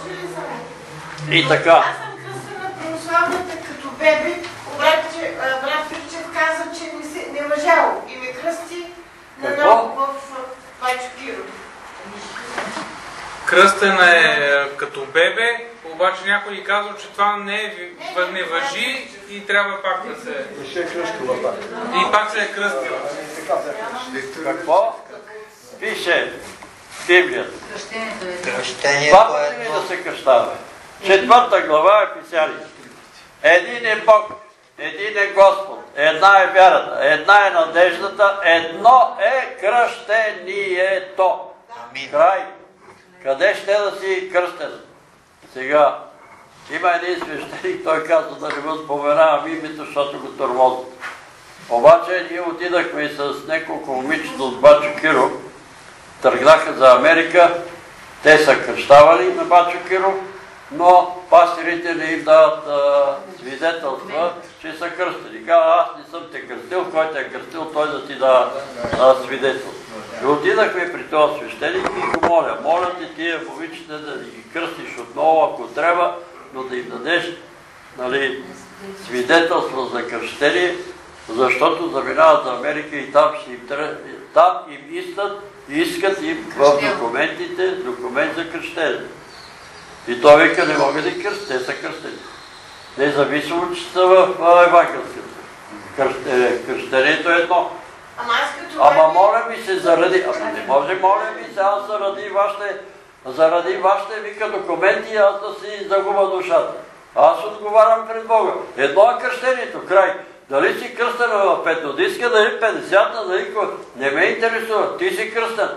И така. Аз съм кръстена православната като бебе, обаче брат Фирчев каза, че не, се, не лъжало и ме кръсти на ново в Пайчо Киро. Кръстена е като бебе, обаче някой ни казва, че това не, е, не въжи и трябва пак да се... И ще е кръстила пак. И пак се е кръстила. Какво пише в Библията? Кръщението Два пъти е ли едно. да се кръщава? Четвърта глава е Писание. Един е Бог, един е Господ, една е вярата, една е надеждата, едно е кръщението. Амин. Край. Къде ще да си кръстен? Сега, има един свещеник, той казва да не го споменавам името, защото го тормозят. Обаче ние отидахме с няколко момичета от Бачо Киро, тръгнаха за Америка, те са кръщавали на Бачо Киро, но пастирите не им дават а, свидетелства, че са кръстени. Казва, аз не съм те кръстил, който е кръстил, той да ти дава свидетелство. И отидахме при този свещеник и го моля. Моля ти тия момичета да ги кръстиш отново, ако трябва, но да им дадеш, нали, свидетелство за кръщение, защото заминават за Америка и там, им, там им искат, искат им в документите документ за кръщение. И той вика, не могат да кръстят, те са кръстени. Независимо, че са в евангелската. Кръщението е едно. Ама аз като Ама моля ми се заради... Ама не може, моля ми се, аз заради вашите... Заради вашите, вика, документи, аз да си загуба душата. Аз отговарям пред Бога. Едно е кръщението, край. Дали си кръстен в петодиска, дали петдесета, дали не ме интересува. Ти си кръстен.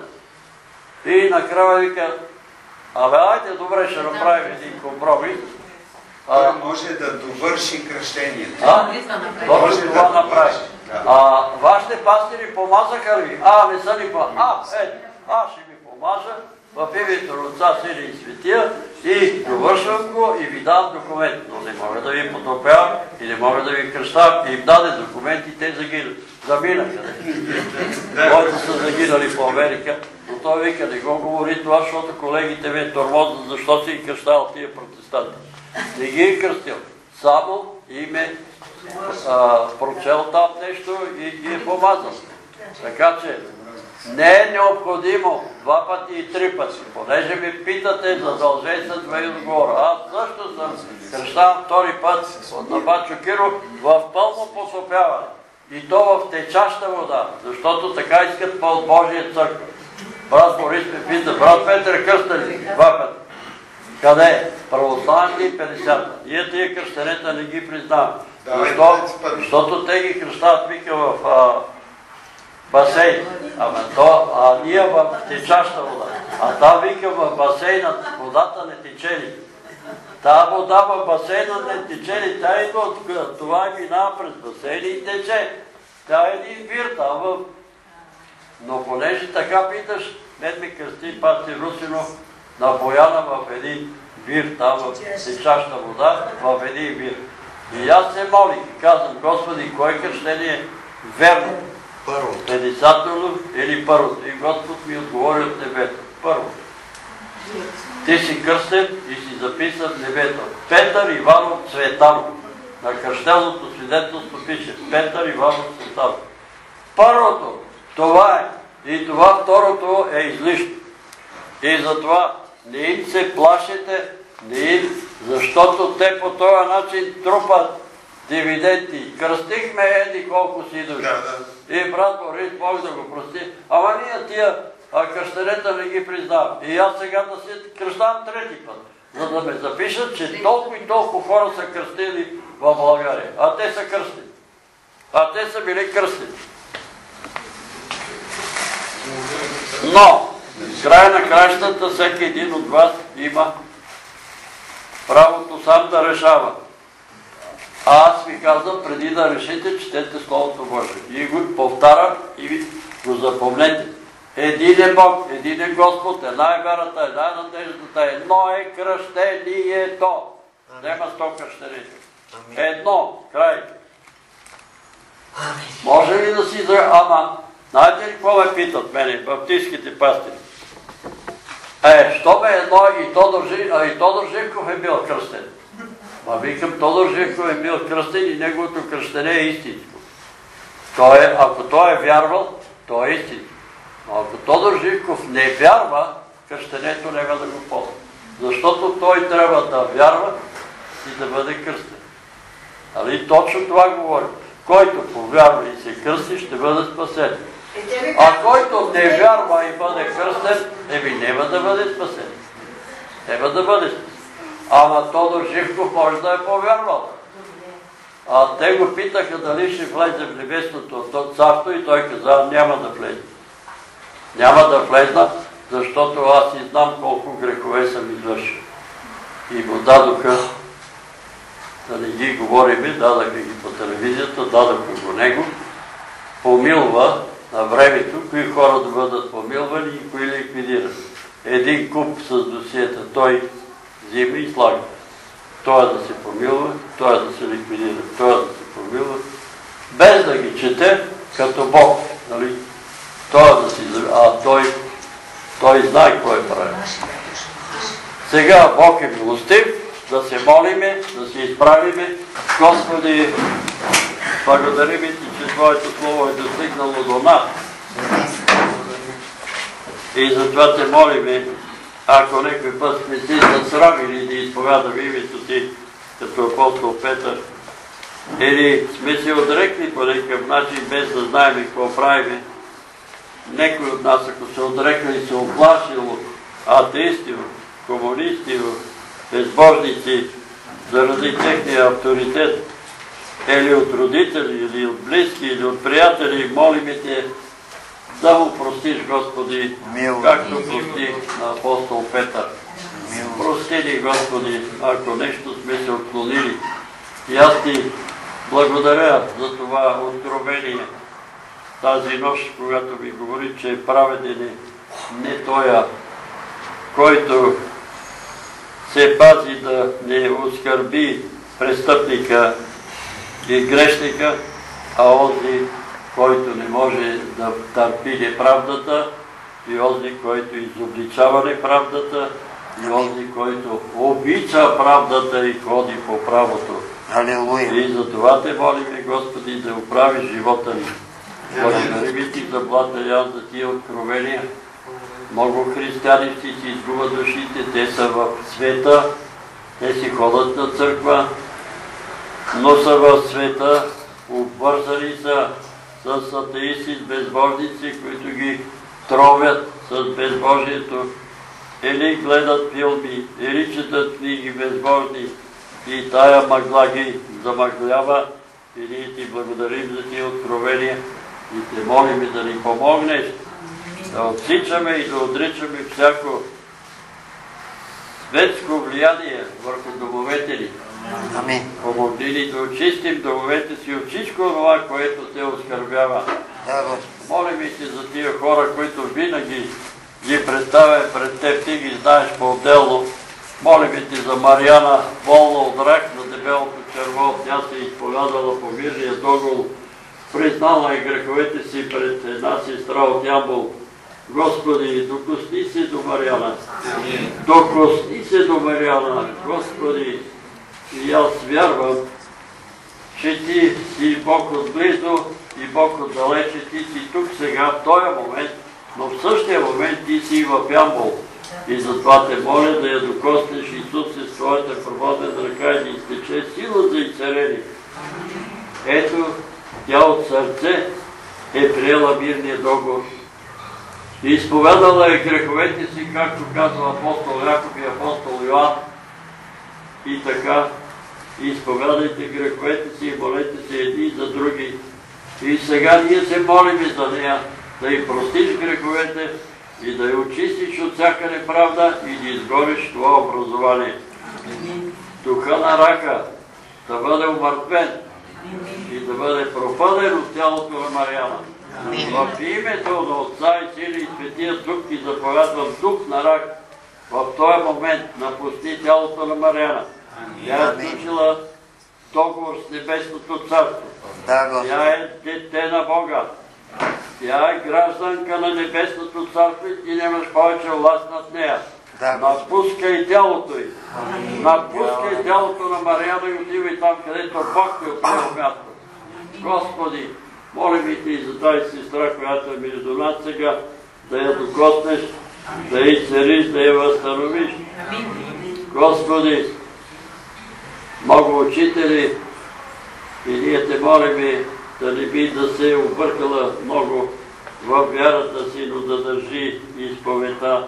И накрая вика, абе, айде, добре, ще направим един компромис. Той може да довърши кръщението. А, може това направи. А, вашите пастири помазаха ли? А, не са ли помазаха? А, е, аз ще ви помажа в името на Отца, Сина и Светия и довършвам го и ви давам документ. Но не мога да ви потопявам и не мога да ви кръщавам. И им даде документи, те загинали. Заминаха. Които са загинали по Америка. Но той вика, не го говори това, защото колегите ме тормозят, защо си ги кръщавал тия протестанти. Не ги е кръстил. Само им е прочел там нещо и ги е помазал. Така че не е необходимо два пъти и три пъти. Понеже ми питате, задължен съм да ви отговоря. Аз също съм кръщавам втори път от на Бачо Киро в пълно потопяване. И то в течаща вода, защото така искат по Божия църква. Брат Борис ме пита, брат Петър, кръста ли? Два пъти. Къде е? Православните и петдесета. Ние тия кръщенета не ги признаваме. Защо? Защото те ги кръщават, вика, в а, басейн. Ама то, а ние в течаща вода. А там, вика, в басейна водата не тече ли. Та вода в басейна не тече ли. Тя идва от това и минава през басейна и тече. Тя е един вир там в... Но понеже така питаш, мен ми кръсти пастир Русинов на Бояна в един вир, там в течаща вода, в един вир. И аз се молих и казвам, Господи, кой кръщение е верно? Първо. Петдесетото или първото? И Господ ми отговори от небето. Първо. Ти си кръстен и си записан в небето. Петър Иванов Цветанов. На кръщелното свидетелство пише Петър Иванов Цветанов. Първото, това е. И това второто е излишно. И затова не им се плашите, не им, защото те по този начин трупат дивиденти. Кръстихме еди колко си души. И брат Борис, Бог да го прости. Ама ние тия кръщенета не ги признавам. И аз сега да се кръщавам трети път, за да ме запишат, че толкова и толкова хора са кръстили в България. А те са кръстени. А те са били кръстени. Но, в края на краищата, всеки един от вас има правото сам да решава. А аз ви казвам, преди да решите, четете Словото Божие. И го повтарям и го запомнете. Един е Бог, един е Господ, една е вярата, една е надеждата, едно е кръщението. Нема сто кръщението. Едно, край. Може ли да си... Ама, знаете ли какво ме питат мене, баптистските пастири? Е, що ме едно и Тодор, а и Тодор Живков е бил кръстен. Ма викам, Тодор Живков е бил кръстен и неговото кръщене е истинско. Той е, ако той е вярвал, той е истинско. Но ако Тодор Живков не вярва, кръщенето няма да го ползва. Защото той трябва да вярва и да бъде кръстен. Али точно това говори. Който повярва и се кръсти, ще бъде спасен. А който не вярва и бъде кръстен, еми няма да бъде спасен. Няма да бъде спасен. Ама Тодор Живков може да е повярвал. А те го питаха дали ще влезе в небесното царство и той каза, няма да влезе. Няма да влезна, защото аз и знам колко грехове съм извършил. И го дадоха, да не ги говориме, дадаха ги по телевизията, дадаха го него, помилва на времето, кои хора да бъдат помилвани и кои ликвидирани. Един куп с досиета той взима и слага. Той да се помилва, той да се ликвидира, той да се помилва, без да ги чете като Бог. Нали? Той да си... А той, той знае какво е правил. Сега Бог е милостив, да се молиме, да се изправиме. Господи, благодарим Ти, че Твоето Слово е достигнало до нас. И затова Те молиме, ако някой път сме си засрамили да изповядаме името Ти, като апостол Петър, или сме се отрекли по някакъв начин, без да знаем какво правиме, някой от нас, ако се отрекли и се оплашил от атеисти, комунисти, безбожници, заради техния авторитет, или от родители, или от близки, или от приятели, молиме Те да му простиш, Господи, както прости на апостол Петър. Прости ни, Господи, ако нещо сме се отклонили. И аз Ти благодаря за това откровение тази нощ, когато ми говори, че е праведен не тоя, който се пази да не оскърби престъпника и грешника, а онзи, който не може да търпи неправдата, и онзи, който изобличава неправдата, и онзи, който обича правдата и ходи по правото. Алилуя. И за това Те молиме, Господи, да оправиш живота ни. Благодарим Ти за Блата Ян, за тия откровения. Много християни си си изгубят душите, те са в света, те си ходят на църква, но са в света, обвързани са с атеисти, с безбожници, които ги тровят с безбожието, или гледат филми, или четат книги безбожни, и тая мъгла ги замъглява. И ние Ти благодарим за тия откровения и Те молим да ни помогнеш да отсичаме и да отричаме всяко светско влияние върху домовете ни. Амин. Помогни ни да очистим домовете си от всичко това, което Те оскърбява. Молим и Те за тия хора, които винаги ги представя пред Теб, Ти ги знаеш по-отделно. Молим Ти за Мариана, болна от рак на дебелото черво. Тя се изповядала по мирния договор, признала и греховете си пред една сестра от Ямбол. Господи, докосни се до Мариана. Докосни се до Мариана, Господи. И аз вярвам, че Ти си Бог отблизо и Бог отдалече. Ти си тук сега, в този момент, но в същия момент Ти си в Ямбол. И затова Те моля да я докоснеш, Исусе, с Твоята проводена ръка и да изтече сила за изцеление. Ето, тя от сърце е приела мирния договор. И изповядала е греховете си, както казва апостол Яков и апостол Йоан. И така, изповядайте греховете си и молете се едни за други. И сега ние се молим за нея, да й простиш греховете и да я очистиш от всяка неправда и да изгориш това образование. Духа на рака да бъде умъртвен и да бъде пропаден от тялото на Мариана. В името на Отца и Сина и Светия Дух Ти заповядвам дух на рак в този момент напусни тялото на Мариана. Тя е включила договор с Небесното царство. Тя е дете на Бога. Тя е гражданка на Небесното царство и Ти нямаш повече власт над нея. Напускай тялото й. Напускай тялото на Мариана и отивай там, където Бог Те отива място. Господи, молим и Ти за тази сестра, която е между нас сега, да я докоснеш да изцелиш, да я възстановиш. Господи, много учители, и ние те молим да не би да се объркала много в вярата си, но да държи изповедта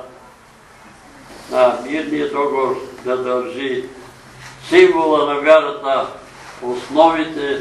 на мирния договор, да държи символа на вярата, основите,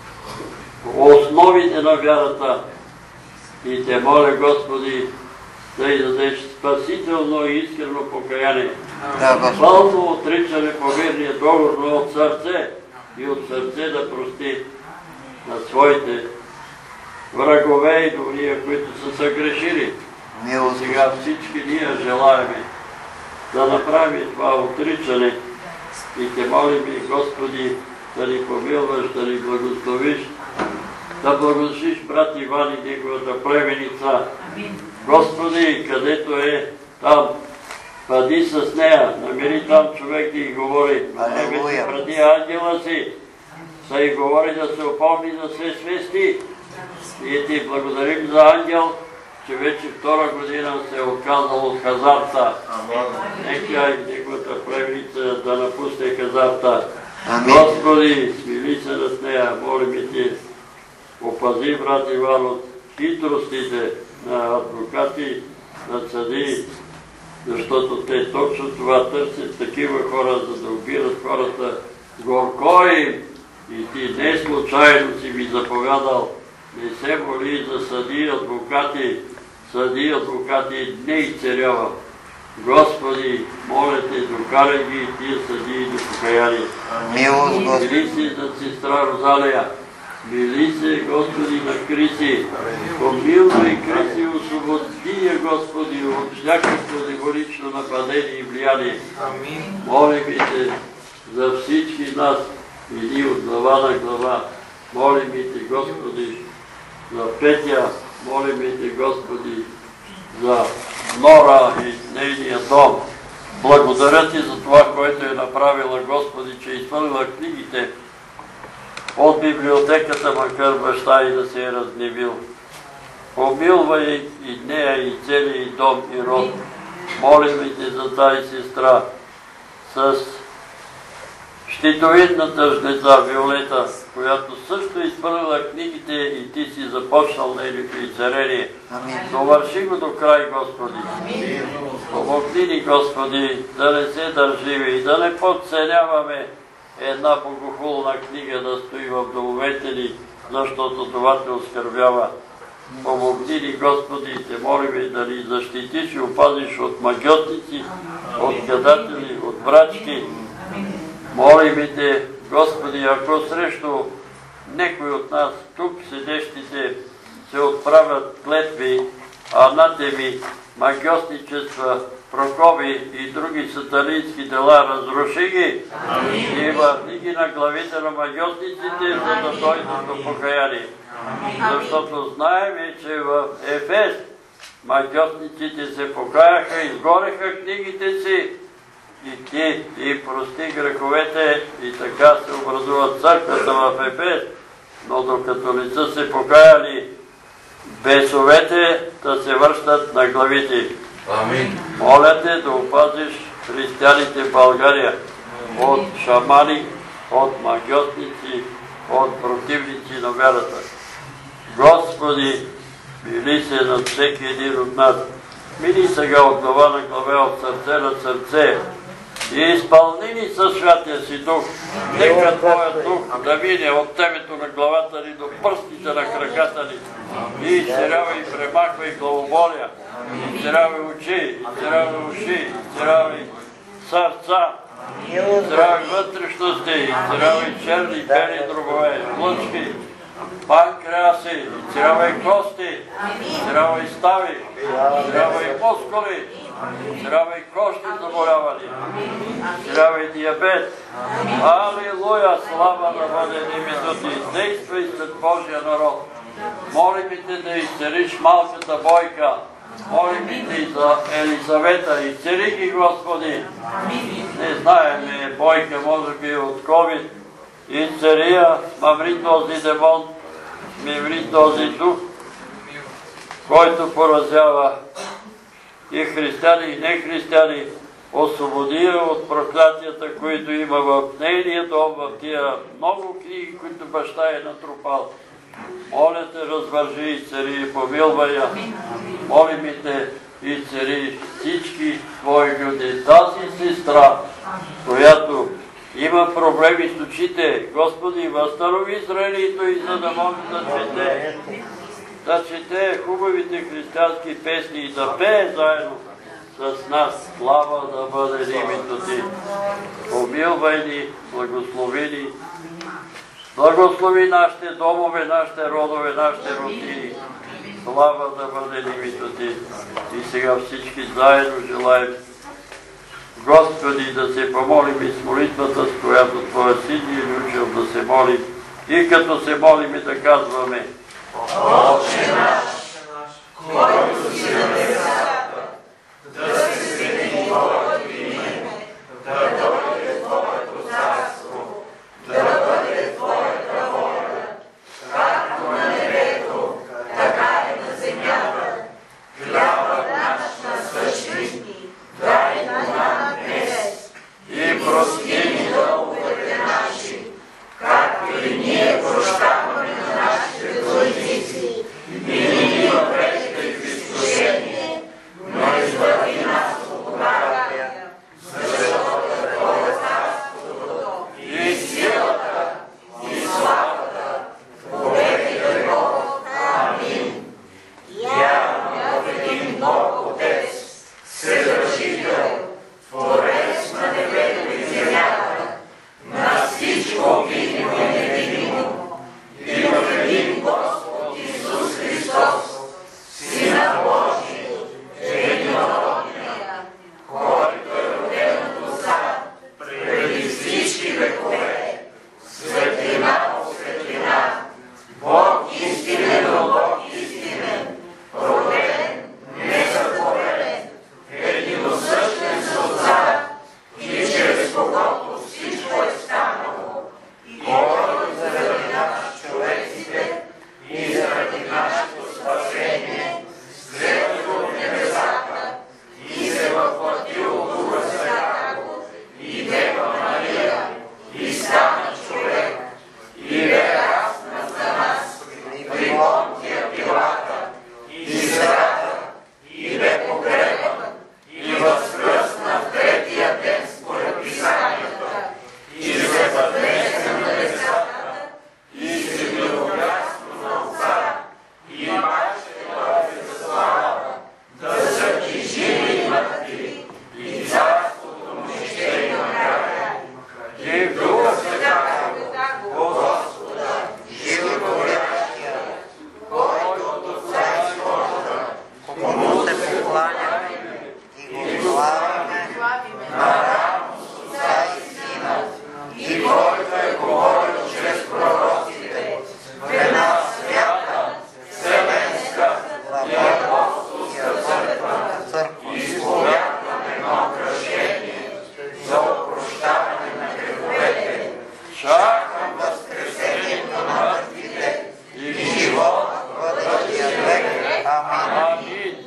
основите на вярата. И те моля, Господи, да й дадеш спасително и искрено покаяние. Пълно отричане по мирния договор, но от сърце и от сърце да прости на своите врагове и добрия, които са съгрешили. Сега всички ние желаеме да направим това отричане и те молим, Господи, да ни помилваш, да ни благословиш, да благословиш брат Иван и неговата племеница. Господи, където е там, бъди с нея, намери там човек да й говори. Алелуя. Преди ангела си, да й говори да се опомни, да се свести. И ти благодарим за ангел, че вече втора година се е отказал от хазарта. Нека и неговата племеница да напусне хазарта. Господи, смили се над нея, молим ти, опази брат Иван от хитростите на адвокати, на съдии, защото те точно това търсят, такива хора, за да убират хората. Горко им! И ти не случайно си ми заповядал, не се моли за съдии, адвокати, съдии, адвокати не изцерява. Господи, моля те, докарай ги и тия съдии до покаяние. Мили си за сестра Розалия, мили се, Господи, на Криси, помилвай Криси, освободи я, Господи, от всякакво демонично нападение и влияние. Молим те за всички нас, или от глава на глава. Молим те, Господи, за Петя, молим те, Господи, за Нора и нейния дом. Благодаря ти за това, което е направила, Господи, че е изпълнила книгите от библиотеката, макар баща и да се е разгневил. Помилвай и нея, и целия дом и род. Молим те за тази сестра с щитовидната жнеца Виолета, която също е изпълнила книгите и ти си започнал нейното изцеление. Довърши го до край, Господи. Помогни ни, Господи, да не се държиме и да не подценяваме една богохулна книга да стои в домовете ни, защото това те оскърбява. Помогни ни, Господи, те молим да ни защитиш и опазиш от магиотници, от гадатели, от брачки. Молим те, Господи, ако срещу некои от нас, тук седещите, се отправят клетви, анатеми, магиосничества, прокоби и други сатанински дела, разруши ги и върни ги на главите на магиосниците, за да дойдат до покаяние. Защото знаем, че в Ефес магиосниците се покаяха, изгореха книгите си и ти им прости греховете и така се образува църквата в Ефес. Но докато не са се покаяли, бесовете да се връщат на главите. Амин. Моля те да опазиш християните в България от шамани, от магиотници, от противници на вярата. Господи, мили се над всеки един от нас. Мили сега от глава на глава, от сърце на сърце и изпълни ни със Святия си Дух. Нека Твоя Дух да мине от темето на главата ни до пръстите на краката ни. И изцерявай и премахвай главоболия, изцерявай очи, изцерявай уши, изцерявай сърца, изцерявай вътрешности, изцерявай черни, бели дробове, лъчки, панкреаси, изцерявай кости, изцерявай стави, изцерявай мускули, изцерявай кожни заболявания, изцерявай диабет. Алилуя, слава на бъде името ти, действай след Божия народ. Молим те да изцелиш малката Бойка, молим те и за Елизавета, изцели ги, Господи. Не знаем, Бойка може би от ковид, изцели я, мамри този демон, мимри този дух, който поразява и християни и нехристияни, освободи я от проклятията, които има в нейния дом, в тия много книги, които баща е натрупал. Моля те, развържи и цари и помилвай я. Молим и те и цари всички твои люди. Тази сестра, която има проблеми с очите, Господи, възстанови зрението и за да може да чете, да чете хубавите християнски песни и да пее заедно с нас. Слава да бъде името Ти. Помилвай ни, благослови ни. Благослови нашите домове, нашите родове, нашите родини. Слава да бъде името Ти. И сега всички заедно желаем, Господи, да се помолим и с молитвата, с която Твоя Син ни е учил да се молим. И като се молим и да казваме: Отче наш, който си на небесата, да се святи Твоето име, да дойде Твоето царство, да бъде Твоята воля, както на небето, така и на земята. Хлябът наш насъщни дай нам днес и прости ни дълговете наши, както и ние прощаваме на нашите длъжници, и не ни въвеждай в изкушение, но избави нас от лукавия, защото Твое царството и силата, и славата, вовеки веков. Амин. Вярвам в един Бог Отец, Вседържител, Творец на небето и земята, на всичко видимо и невидимо, и в един Господ Исус Христос, Сина Божий, единородния, който е роден от Отца преди всички векове, светлина от светлина, Бог истинен от Бог истинен, роден, несътворен, единосъщен с Отца, и чрез когото всичко е станало, който заради нас човеците и заради нашето спасение слезе от небесата и се въплатил от Духа Святаго и Дева Мария и стана човек и бе разнат за нас при Понтия Пилата и страда и бе погребан и възкръсна в третия ден според Писанията и се възнесе на небесата и се милоясно на Отца и паче дойде за слава да съди живи и мъртви и царството му ще има края. Жив Дух Святаго, о Господа, животворящия, който от Отца изхожда, Кому се покланяме и го славяме наравно с Отца и Сина, и който е говорил чрез пророците в една свята, вселенска и апостолска църква. Изповядваме едно кръщение за опрощаване на греховете. Чакам възкресението на мъртвите и живот в бъдещия век. Амин.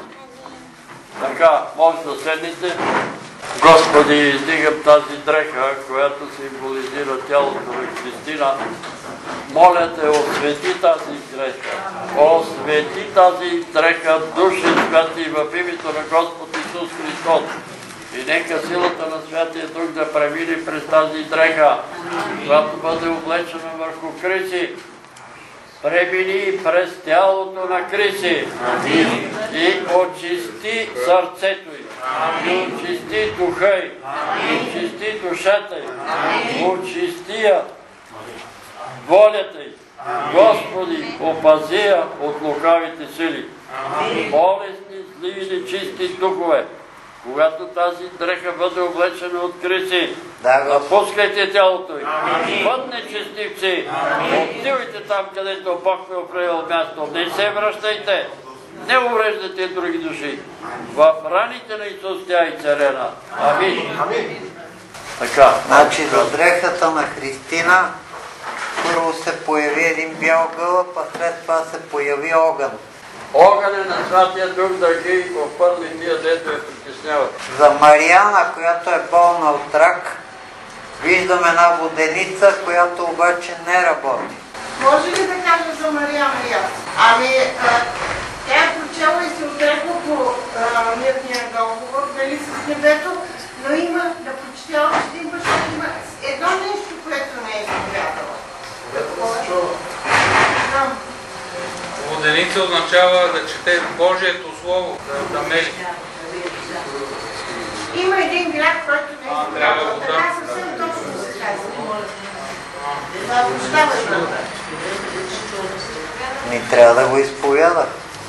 Така, може да седнете. Господи, издигам тази дреха, която символизира тялото на Христина. Моля те, освети тази дреха. Освети тази дреха, Душен Святи, в името на Господ Исус Христос. И нека силата на Святия Дух да премине през тази дреха, която бъде облечена върху Криси. Премини през тялото на Криси и очисти сърцето й, и очисти духа й, и очисти душата й, очисти я волята й. Господи, опази я от лукавите сили, болестни, зли и нечисти духове. Когато тази дреха бъде облечена от Криси, напускайте тялото й. Вън нечестивци, отивайте там, където Бог ви определил място. Не се връщайте, не увреждайте други души. В раните на Исус тя е царена. Амин. Така. Значи за дрехата на Христина първо се появи един бял гълъб, а след това се появи огън. Огъня на Святия Дух да ги опърне тия, дето я притесняват. За Мариана, която е болна от рак, виждам една воденица, която обаче не работи. Може ли да кажа за Мариана и аз? Ами, а, тя е прочела и се отрекла по а, мирния договор, нали, с небето, но има да прочете още един път, защото има едно нещо, което не е изповядала. Знам. Воденица означава да чете Божието Слово, да, да мели. Има един град, който не е трябва изповядала. да- Така съвсем точно се казва. Да, прощавай. Ми трябва да го изповядах.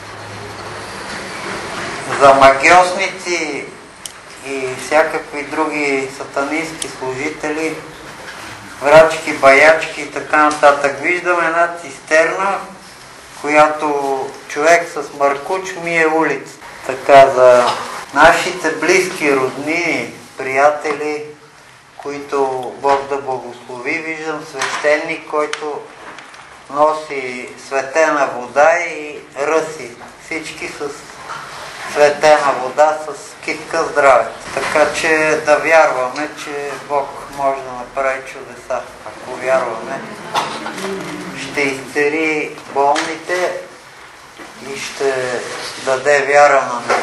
За магиосници и всякакви други сатанински служители, врачки, баячки и така нататък. Виждам една цистерна, която човек с маркуч мие улица. Така, за нашите близки, роднини, приятели, които Бог да благослови, виждам свещеник, който носи светена вода и ръси. Всички с светена вода, с китка здраве. Така че да вярваме, че Бог може да направи чудеса. Ако вярваме, ще изцери болните и ще даде вяра на,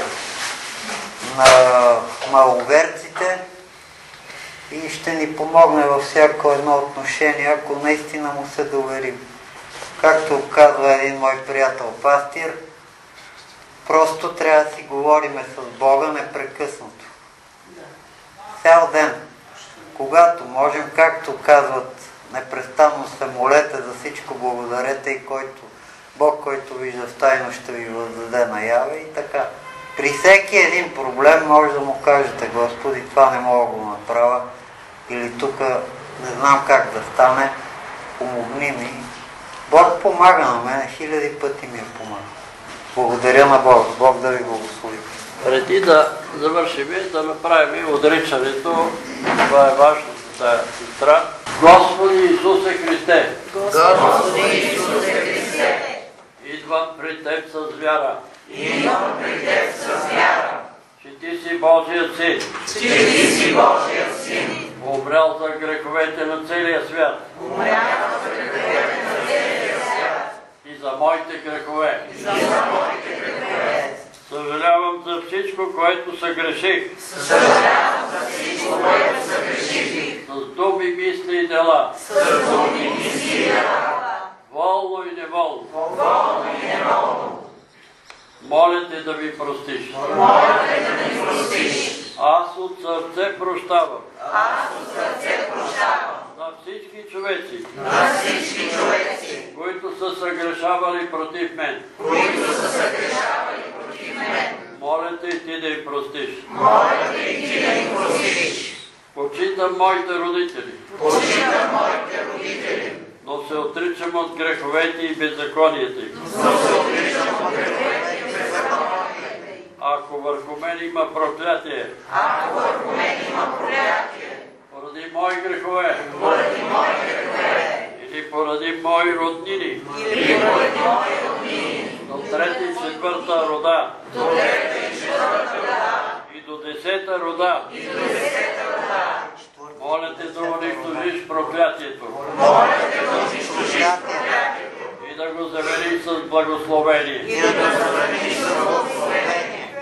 на маловерците и ще ни помогне във всяко едно отношение, ако наистина му се доверим. Както казва един мой приятел пастир, просто трябва да си говориме с Бога непрекъснато. Цял ден. Когато можем, както казват, непрестанно се молете, за всичко благодарете и който Бог, който вижда в тайно, ще ви въздаде наяве и така. При всеки един проблем може да му кажете: Господи, това не мога да го направя, или тук не знам как да стане, помогни ми. Бог помага на мен, хиляди пъти ми е помага. Благодаря на Бог. Бог да ви благослови. Преди да завършим, да направим отричането, това е важно за тази сестра. Господи Исусе Христе, Господи Исусе Христе, идвам при Теб с вяра, идвам при Теб с вяра, че Ти си Божият Син, че Ти си Божият Син, умрял за греховете на целия свят умрял за греховете на целия свят и за моите грехове. и за моите грехове. Съжалявам за всичко, което съгреших. Съжалявам за всичко, което съгреших. С думи, мисли и дела. С думи, мисли и дела. Волно и неволно. Волно и неволно. Моля Те да ми простиш. Моля Те да ми простиш. Аз от сърце прощавам. Аз от сърце прощавам. На всички човеци, На всички човеци, които са съгрешавали против мен. които са съгрешавали против мен. Моля Те и Ти да им простиш. Моля Те и Ти да им простиш. Почитам моите родители, Почитам моите родители, но се отричам от греховете и беззаконията им. но се отричам от греховете и беззаконията им. Ако върху мен има проклятие, Ако върху мен има проклятие, поради мои грехове, поради мои грехове, или поради мои роднини, или поради мои роднини, до трета и четвърта рода, до трета и четвърта рода, и до десета рода, и до десета рода, моля Те да унищожиш проклятието моля Те да унищожиш проклятието и да го замениш с благословение. и да го замениш с благословение.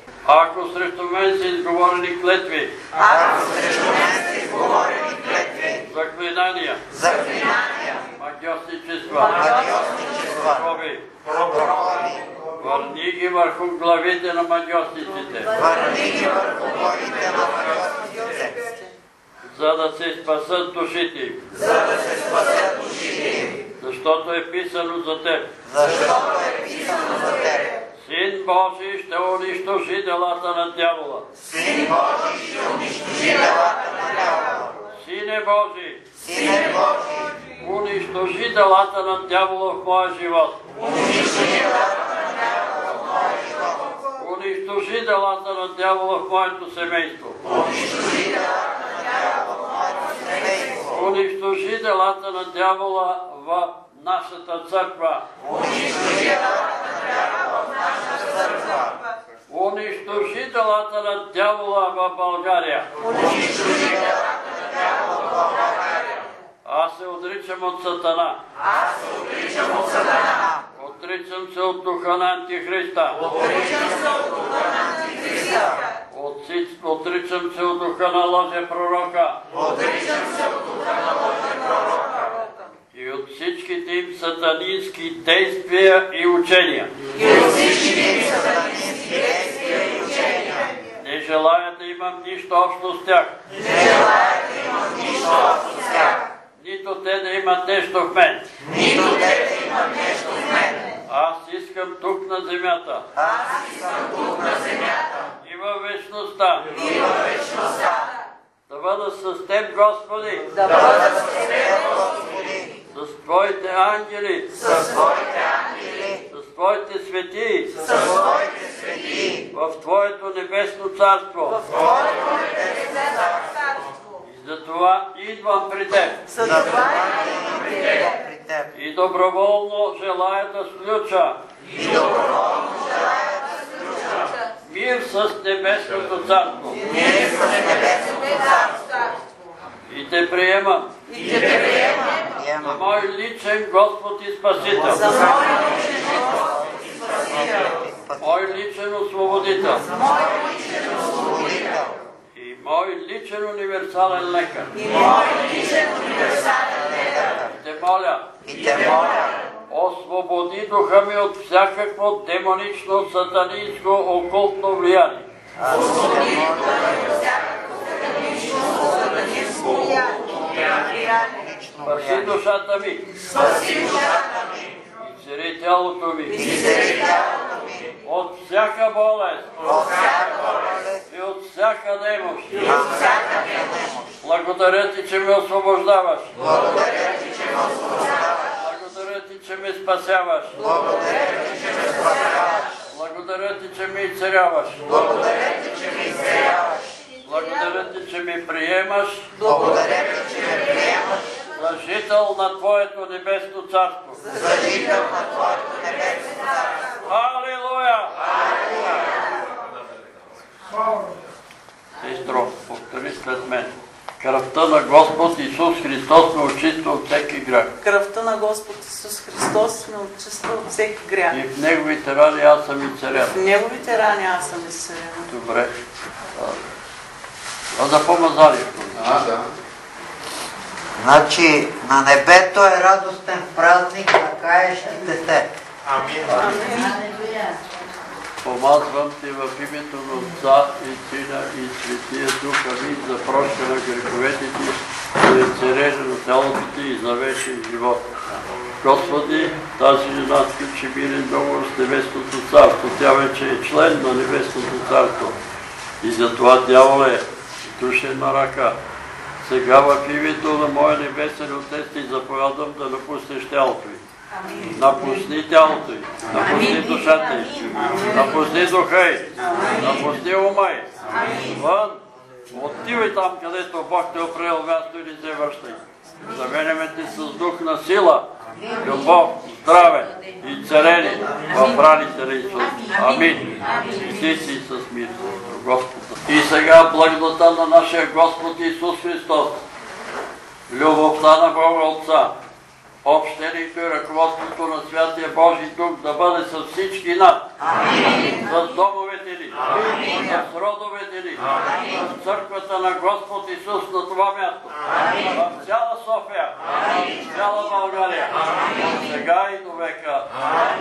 Ако срещу мен са изговорени клетви, Ако срещу мен са изговорени клетви, заклинания, заклинания, магиосничества, магиосничества, проби, проби, върни ги върху главите на магиосниците, върни ги върху главите на магиосниците, за да се спасат душите им, за да се спасят душите им, защото е писано за Теб. защото е писано за Теб. Син Божий ще унищожи делата на дявола. Син Божий ще унищожи делата на дявола. Сине Божий, Сине Божий, унищожи делата на дявола в моя живот. унищожи делата на дявола в моя живот. Унищожи делата на дявола в моето семейство. Унищожи делата на дявола в моето семейство. Унищожи делата на дявола в нашата църква. Унищожи делата на дявола в Унищожителата на дявола в България. Аз се отричам от Сатана. Аз се отричам от Сатана. Отричам се от духа на Антихриста. Отричам се от духа на Антихриста. Отричам се от духа на лъжепророка. Отричам се от духа на лъжепророка. И от всичките им сатанински действия и учения. И от всичките им сатанински действия и учения. Не желая да имам нищо общо с тях. Не желая да имам нищо общо с тях. Нито те да имат нещо в мен. Нито те да имат нещо в мен. Аз искам тук на земята. Аз искам тук на земята. И във вечността. И във вечността. Да бъда с Теб, Господи. Да бъда с Теб, Господи. С Твоите ангели. С Твоите ангели. С Твоите светии. С Твоите светии. В Твоето небесно царство. В Твоето небесно царство. И затова идвам при Теб. За това идвам при Теб. И доброволно желая да сключа. И доброволно желая да сключа. Мир с небесното царство. Мир с небесното царство. И Те приемам. И Те приемам. За мой личен Господ и Спасител. За мой личен Господ и Спасител. Мой личен освободител. Мой личен освободител. И мой личен универсален лекар. И мой личен универсален лекар. И Те моля. И Те моля. Освободи духа ми от всякакво демонично, сатанинско, окултно влияние. Освободи духа ми от всякакво демонично, сатанинско, окултно влияние. Спаси душата ми. Спаси душата ми. И цари тялото ми. И цари тялото ми. От всяка болест. От всяка болест. И от всяка немощ. И от всяка немощ. Благодаря Ти, че ме освобождаваш. Благодаря Ти, че ме освобождаваш. Благодаря Ти, че ме спасяваш. Благодаря Ти, че ме спасяваш. Благодаря Ти, че ме изцеляваш. Благодаря Ти, че ме изцеляваш. Благодаря Ти, че ме приемаш. Благодаря Ти, че ме приемаш. За жител на Твоето небесно царство. За жител на Твоето небесно царство. Алилуя! Алилуя! Сестро, повтори след мен. Кръвта на Господ Исус Христос ме очиства от всеки грях. Кръвта на Господ Исус Христос ме очиства от всеки грях. И в Неговите рани аз съм изцелен. В Неговите рани аз съм изцелен. Добре. А за помазанието. А, да. Значи на небето е радостен празник на каещите се. Амин. Помазвам Те в името на Отца и Сина и Светия Дух, амин, за прошка на греховете Ти, за изцеление на тялото Ти и за вечен живот. Господи, тази жена сключи мирен договор с Небесното царство. Тя вече е член на Небесното царство. И затова, дяволе, душен на ръка, сега в името на моя небесен Отец Ти заповядам да напуснеш тялото й. Напусни тялото й, напусни душата й, напусни духа й, напусни ума й. Вън, отивай там, където Бог те определил място и не се връщай. Заменяме Те с дух на сила, любов, здраве и целение в раните на Исус. Амин. И Ти си с мир, Господа. И сега благодата на нашия Господ Исус Христос, любовта на Бога Отца, общението и ръководството на Святия Божий Дух да бъде с всички нас, с домовете ни, с родовете ни, с църквата на Господ Исус на това място, в цяла София, в цяла България, сега и до века.